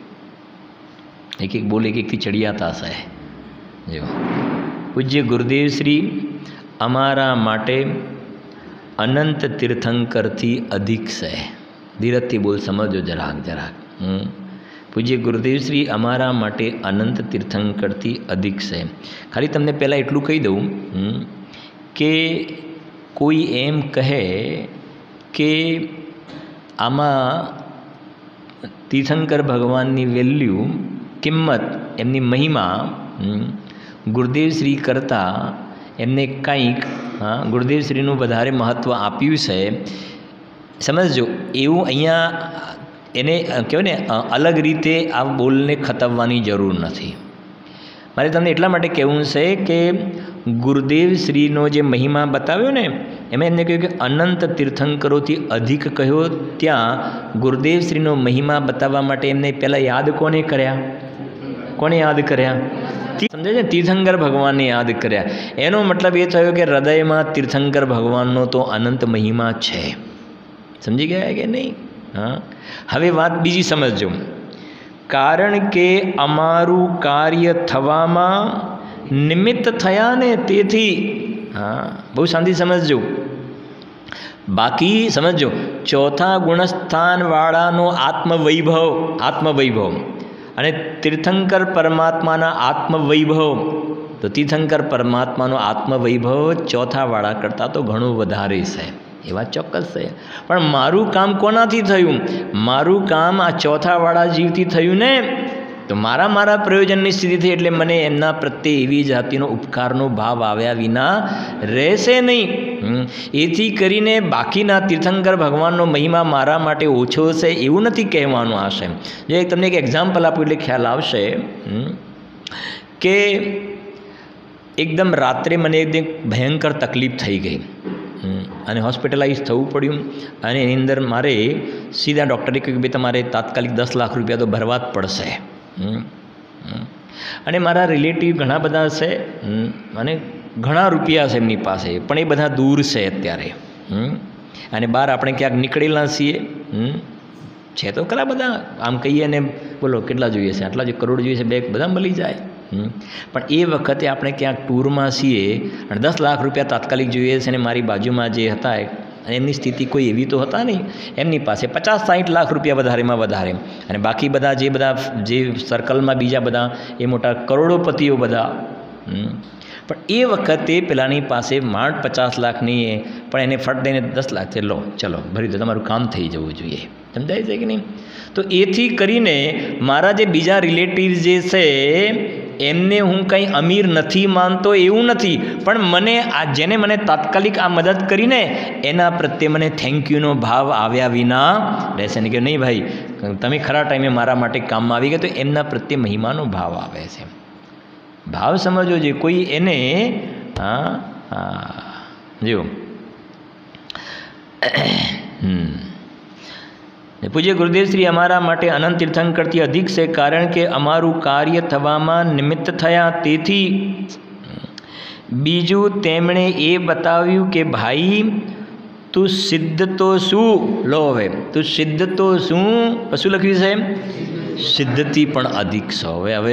એક બોલ એકથી ચડિયાતા છે. જો, પૂજ્ય ગુરુદેવ શ્રી અમારા માટે અનંત તીર્થંકરથી અધિક છે. ધીરજથી બોલ, સમજો જરાક. પૂજ્ય ગુરુદેવ શ્રી અમારા માટે અનંત તીર્થંકરથી અધિક છે. ખાલી તમને પહેલાં એટલું કહી દઉં કે કોઈ એમ કહે કે આમાં તીર્થંકર ભગવાનની વેલ્યુ, કિંમત, એમની મહિમા ગુરુદેવશ્રી કરતાં એમને કંઈક ગુરુદેવશ્રીનું વધારે મહત્ત્વ આપ્યું છે. સમજજો, એવું અહીંયા એને કહેવાય ને અલગ રીતે આ બોલને ખતવવાની જરૂર નથી. મારે તમને એટલા માટે કહેવું છે કે ગુરુદેવશ્રીનો જે મહિમા બતાવ્યો ને, એમાં એમને કહ્યું કે અનંત તીર્થંકરોથી અધિક કહ્યો. ત્યાં ગુરુદેવશ્રીનો મહિમા બતાવવા માટે એમને પહેલાં યાદ કોને કર્યા? કોને યાદ કર્યા? સમજે છે? તીર્થંકર ભગવાનને યાદ કર્યા. એનો મતલબ એ થયો કે હૃદયમાં તીર્થંકર ભગવાનનો તો અનંત મહિમા છે. સમજી ગયા કે નહીં? હા. હવે વાત બીજી સમજજો. કારણ કે અમારું કાર્ય થવામાં નિમિત્ત થયા ને, તેથી બહુ શાંતિ સમજજો. બાકી સમજો, ચોથા ગુણસ્થાનવાળાનો આત્મવૈભવ અને તીર્થંકર પરમાત્માના આત્મવૈભવ, તો તીર્થંકર પરમાત્માનો આત્મવૈભવ ચોથાવાળા કરતાં તો ઘણું વધારે છે. એ વાત ચોક્કસ છે. પણ મારું કામ કોનાથી થયું? મારું કામ આ ચોથાવાળા જીવથી થયું ને. તો મારા પ્રયોજનની સ્થિતિ થઈ, એટલે મને એમના પ્રત્યે એવી જાતિનો ઉપકારનો ભાવ આવ્યા વિના રહેશે નહીં. એથી કરીને બાકીના તીર્થંકર ભગવાનનો મહિમા મારા માટે ઓછો છે એવું નથી કહેવાનું આશે. જો તમને એક એક્ઝામ્પલ આપું એટલે ખ્યાલ આવશે કે એકદમ રાત્રે મને એકદમ ભયંકર તકલીફ થઈ ગઈ અને હોસ્પિટલાઇઝ થવું પડ્યું. અને એની અંદર મારે સીધા ડૉક્ટરે કહ્યું કે ભાઈ તમારે તાત્કાલિક 10 લાખ રૂપિયા તો ભરવા જ પડશે. અને મારા રિલેટિવ ઘણા બધા છે અને ઘણા રૂપિયા છે એમની પાસે, પણ એ બધા દૂર છે અત્યારે. અને બહાર આપણે ક્યાંક નીકળેલા છીએ, છે તો ખરા બધા. આમ કહીએ ને, બોલો કેટલા જોઈએ છે? આટલા જ કરોડ જોઈએ છે, બે બધા મળી જાય. પણ એ વખતે આપણે ક્યાંક ટૂરમાં છીએ અને 10 લાખ રૂપિયા તાત્કાલિક જોઈએ છે. અને મારી બાજુમાં જે હતા અને એમની સ્થિતિ કોઈ એવી તો હતા નહીં, એમની પાસે 50-60 લાખ રૂપિયા વધારેમાં વધારે. અને બાકી બધા જે સર્કલમાં બીજા બધા એ મોટા કરોડોપતિઓ બધા. પણ એ વખતે પેલાની પાસે માંડ 50 લાખ નહીં, પણ એને ફટ દઈને 10 લાખ છે, લો ચલો ભરી દો, તમારું કામ થઈ જવું જોઈએ. સમજાય છે કે નહીં? તો એથી કરીને મારા જે બીજા રિલેટિવ જે છે એમને હું કંઈ અમીર નથી માનતો એવું નથી, પણ મને જેને મને તાત્કાલિક આ મદદ કરીને એના પ્રત્યે મને થેન્ક યુનો ભાવ આવ્યા વિના રહેશે નહીં. કે નહીં ભાઈ, તમે ખરા ટાઈમે મારા માટે કામમાં આવી ગયા, તો એમના પ્રત્યે મહિમાનો ભાવ આવે છે. ભાવ સમજવો જોઈએ. કોઈ એને જો પૂજ્ય ગુરુદેવશ્રી અમારા માટે અનંત તીર્થંકરથી અધિક છે, કારણ કે અમારું કાર્ય થવામાં નિમિત્ત થયા. તેથી બીજું તેમણે એ બતાવ્યું કે ભાઈ તું સિદ્ધ તો શું? લો હવે તું સિદ્ધ તો શું? શું લખ્યું છે? સિદ્ધથી પણ અધિક છો. હવે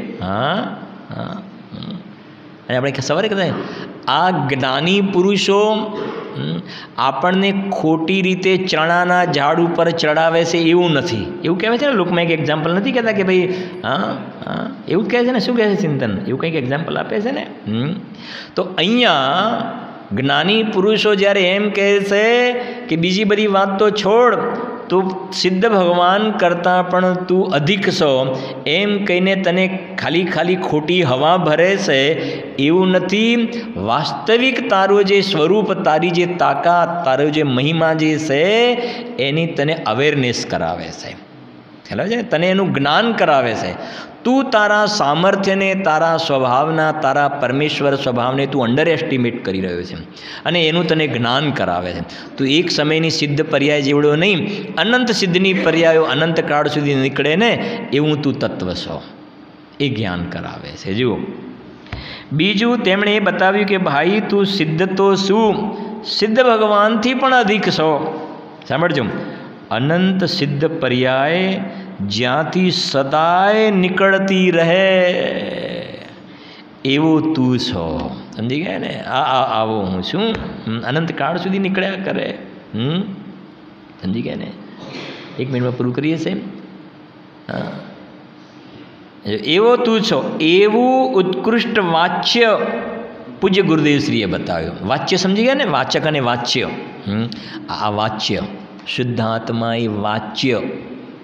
અને આપણે સવારે કહેતા આ જ્ઞાની પુરુષો આપણને ખોટી રીતે ચણાના ઝાડ ઉપર ચડાવે છે એવું નથી. એવું કહેવાય છે ને લોકમાં, એક એક્ઝામ્પલ નથી કહેતા કે ભાઈ એવું જ કહે છે ને. શું કહે છે ચિંતન? એવું કંઈક એક્ઝામ્પલ આપે છે ને. તો અહીંયા જ્ઞાની પુરુષો જ્યારે એમ કહે છે કે બીજી બધી વાત તો છોડ, તું સિદ્ધ ભગવાન કરતાં પણ તું અધિક છો, એમ કહીને તને ખાલી ખોટી હવા ભરે છે એવું નથી. વાસ્તવિક તારું જે સ્વરૂપ, તારી જે તાકાત, તારો જે મહિમા જે છે એની તને અવેરનેસ કરાવે છે. ખ્યાલ આવે છે ને? તને એનું જ્ઞાન કરાવે છે. તું તારા સામર્થ્યને, તારા સ્વભાવના, તારા પરમેશ્વર સ્વભાવને તું અંડર એસ્ટિમેટ કરી રહ્યો છે અને એનું તને જ્ઞાન કરાવે છે. તું એક સમયની સિદ્ધ પર્યાય જેવડો નહીં, અનંત સિદ્ધની પર્યાયો અનંત કાળ સુધી નીકળે ને એવું તું તત્વ છો, એ જ્ઞાન કરાવે છે. જુઓ, બીજું તેમણે એ બતાવ્યું કે ભાઈ તું સિદ્ધ તો શું? સિદ્ધ ભગવાનથી પણ અધિક છો. સાંભળજો, અનંત સિદ્ધ પર્યાય જ્યાંથી સદાય નીકળતી રહે એવું તું છો. સમજી ગયા ને? આવો હું છું, અનંતકાળ સુધી નીકળ્યા કરે. સમજી ગયા ને? 1 મિનિટમાં પૂરું કરીએ છે. એવો તું છો, એવું ઉત્કૃષ્ટ વાચ્ય પૂજ્ય ગુરુદેવશ્રીએ બતાવ્યું. વાચ્ય સમજી ગયા ને? વાચક અને વાચ્ય. આ વાચ્ય શુદ્ધાત્મા એ વાચ્ય.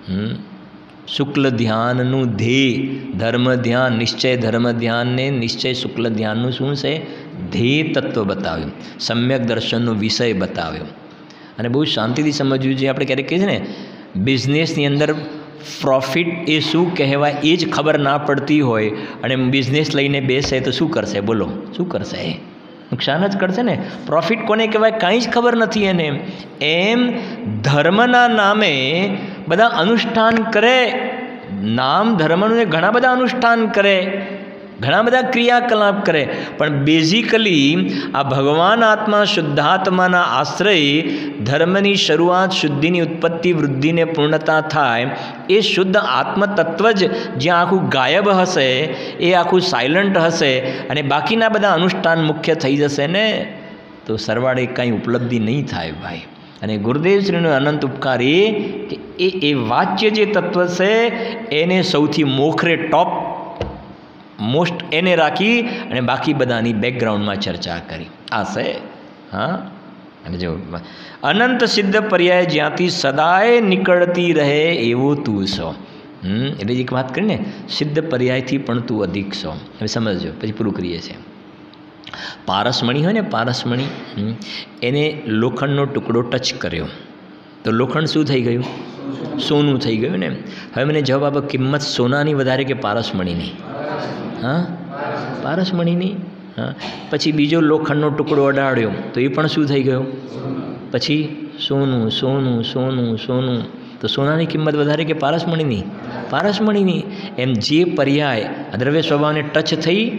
શુક્લ ધ્યાનનું ધ્યેય ધર્મ ધ્યાન, નિશ્ચય ધર્મ ધ્યાનને નિશ્ચય શુક્લ ધ્યાનનું શું છે? ધ્યેય તત્વ બતાવ્યું, સમ્યક દર્શનનો વિષય બતાવ્યો. અને બહુ શાંતિથી સમજવું જોઈએ. આપણે ક્યારેક કહીએ છીએ ને, બિઝનેસની અંદર પ્રોફિટ એ શું કહેવાય એ જ ખબર ના પડતી હોય અને બિઝનેસ લઈને બેસે તો શું કરશે? બોલો, શું કરશે? નુકસાન જ કરશે ને. પ્રોફિટ કોને કહેવાય કાંઈ જ ખબર નથી એને. એમ ધર્મના નામે બધા અનુષ્ઠાન કરે, નામ ધર્મનું ઘણા બધા અનુષ્ઠાન કરે, ઘણા બધા ક્રિયાકલાપ કરે, પણ બેઝિકલી આ ભગવાન આત્મા શુદ્ધાત્માના આશ્રય ધર્મની શરૂઆત, શુદ્ધિની ઉત્પત્તિ, વૃદ્ધિને પૂર્ણતા થાય એ શુદ્ધ આત્મતત્વ જ જ્યાં આખું ગાયબ હશે, એ આખું સાયલન્ટ હશે અને બાકીના બધા અનુષ્ઠાન મુખ્ય થઈ જશે ને, તો સરવાળે કાંઈ ઉપલબ્ધિ નહીં થાય ભાઈ. અને ગુરુદેવશ્રીનો અનંત ઉપકાર એ કે એ વાચ્ય જે તત્વ છે એને સૌથી મોખરે ટોપ મોસ્ટ એને રાખી અને બાકી બધાની બેકગ્રાઉન્ડમાં ચર્ચા કરી. આ છે હા. અને જો અનંત સિદ્ધ પર્યાય જ્યાંથી સદાય નીકળતી રહે એવું તું છો. એટલે એક વાત કરીને, સિદ્ધ પર્યાયથી પણ તું અધિક છો. હવે સમજજો, પછી પૂરું કરીએ છીએ. પારસમણી હોય ને, પારસમણી, એને લોખંડનો ટુકડો ટચ કર્યો તો લોખંડ શું થઈ ગયું? સોનું થઈ ગયું ને. હવે મને જવાબ આપો, કિંમત સોનાની વધારે કે પારસમણીની? હા, પારસમણીની. હા. પછી બીજો લોખંડનો ટુકડો અડાડ્યો તો એ પણ શું થઈ ગયો? પછી સોનું, સોનું, સોનું, સોનું. તો સોનાની કિંમત વધારે કે પારસમણીની? પારસમણીની. એમ જે પર્યાય દ્રવ્ય સ્વભાવને ટચ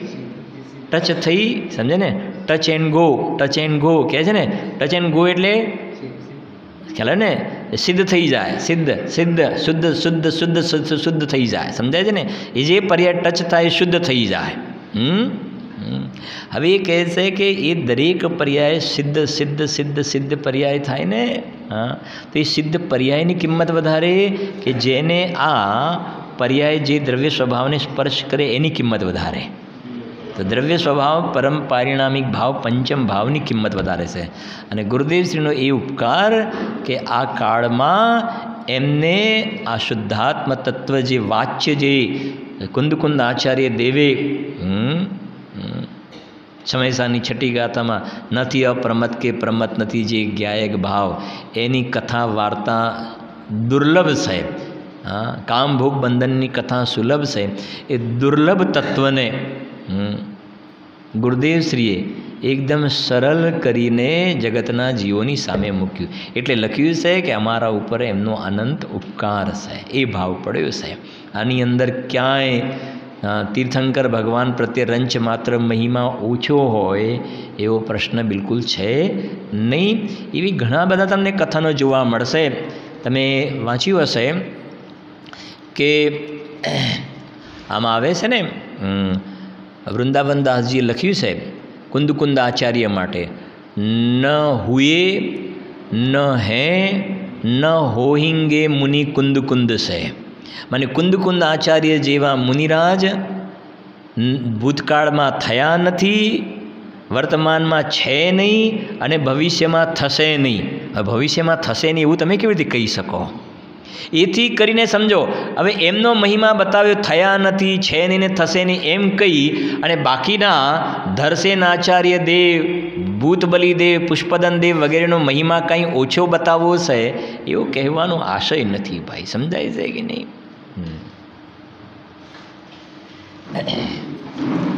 થઈ, સમજે ને? Touch and go, touch and go કહે છે ને. ટચ એન્ડ ગો એટલે ખ્યાલ ને, સિદ્ધ થઈ જાય, સિદ્ધ સિદ્ધ શુદ્ધ શુદ્ધ શુદ્ધ શુદ્ધ થઈ જાય. સમજાય છે ને? એ જે પર્યાય ટચ થાય શુદ્ધ થઈ જાય. હવે એ કહે છે કે એ દરેક પર્યાય સિદ્ધ સિદ્ધ સિદ્ધ સિદ્ધ પર્યાય થાય ને. હા, તો એ સિદ્ધ પર્યાયની કિંમત વધારે કે જેને આ પર્યાય જે દ્રવ્ય સ્વભાવને સ્પર્શ કરે એની કિંમત વધારે? તો દ્રવ્ય સ્વભાવ, પરમ પારિણામિક ભાવ, પંચમ ભાવની કિંમત વધારે છે. અને ગુરુદેવશ્રીનો એ ઉપકાર કે આ કાળમાં એમને આ શુદ્ધાત્મ તત્વ જે વાચ્ય જે કુંદ આચાર્ય દેવે સમયસાની છઠ્ઠી ગાથામાં નથી અપ્રમત કે પ્રમત નથી જે જ્ઞાયક ભાવ, એની કથા વાર્તા દુર્લભ છે. હા, કામ ભોગ બંધનની કથા સુલભ છે. એ દુર્લભ તત્વને ગુરુદેવશ્રીએ એકદમ સરળ કરીને જગતના જીવોની સામે મૂક્યું. એટલે લખ્યું છે કે અમારા ઉપર એમનો અનંત ઉપકાર છે, એ ભાવ પડ્યો છે. આની અંદર ક્યાંય તીર્થંકર ભગવાન પ્રત્યે રંચ માત્ર મહિમા ઓછો હોય એવો પ્રશ્ન બિલકુલ છે નહીં. એવી ઘણા બધા તમને કથનો જોવા મળશે. તમે વાંચ્યું હશે કે આમાં આવે છે ને, વૃંદાવન દાસજીએ લખ્યું છે કુંદ આચાર્ય માટે, ન હુએ ન હે ન હોહિંગે મુનિ કુંદ છે. મને કુંદ આચાર્ય જેવા મુનિરાજ ભૂતકાળમાં થયા નથી, વર્તમાનમાં છે નહીં અને ભવિષ્યમાં થશે નહીં. ભવિષ્યમાં થશે નહીં એવું તમે કેવી રીતે કહી શકો? એથી કરીને સમજો, હવે એમનો મહિમા બતાવ્યો, થયા નથી, છે નહીં ને થશે નહીં એમ કહી અને બાકીના ધરસેન આચાર્ય દેવ, ભૂતબલી દેવ, પુષ્પદન દેવ વગેરેનો મહિમા કંઈ ઓછો બતાવવો છે એવું કહેવાનો આશય નથી ભાઈ. સમજાય છે કે નહીં?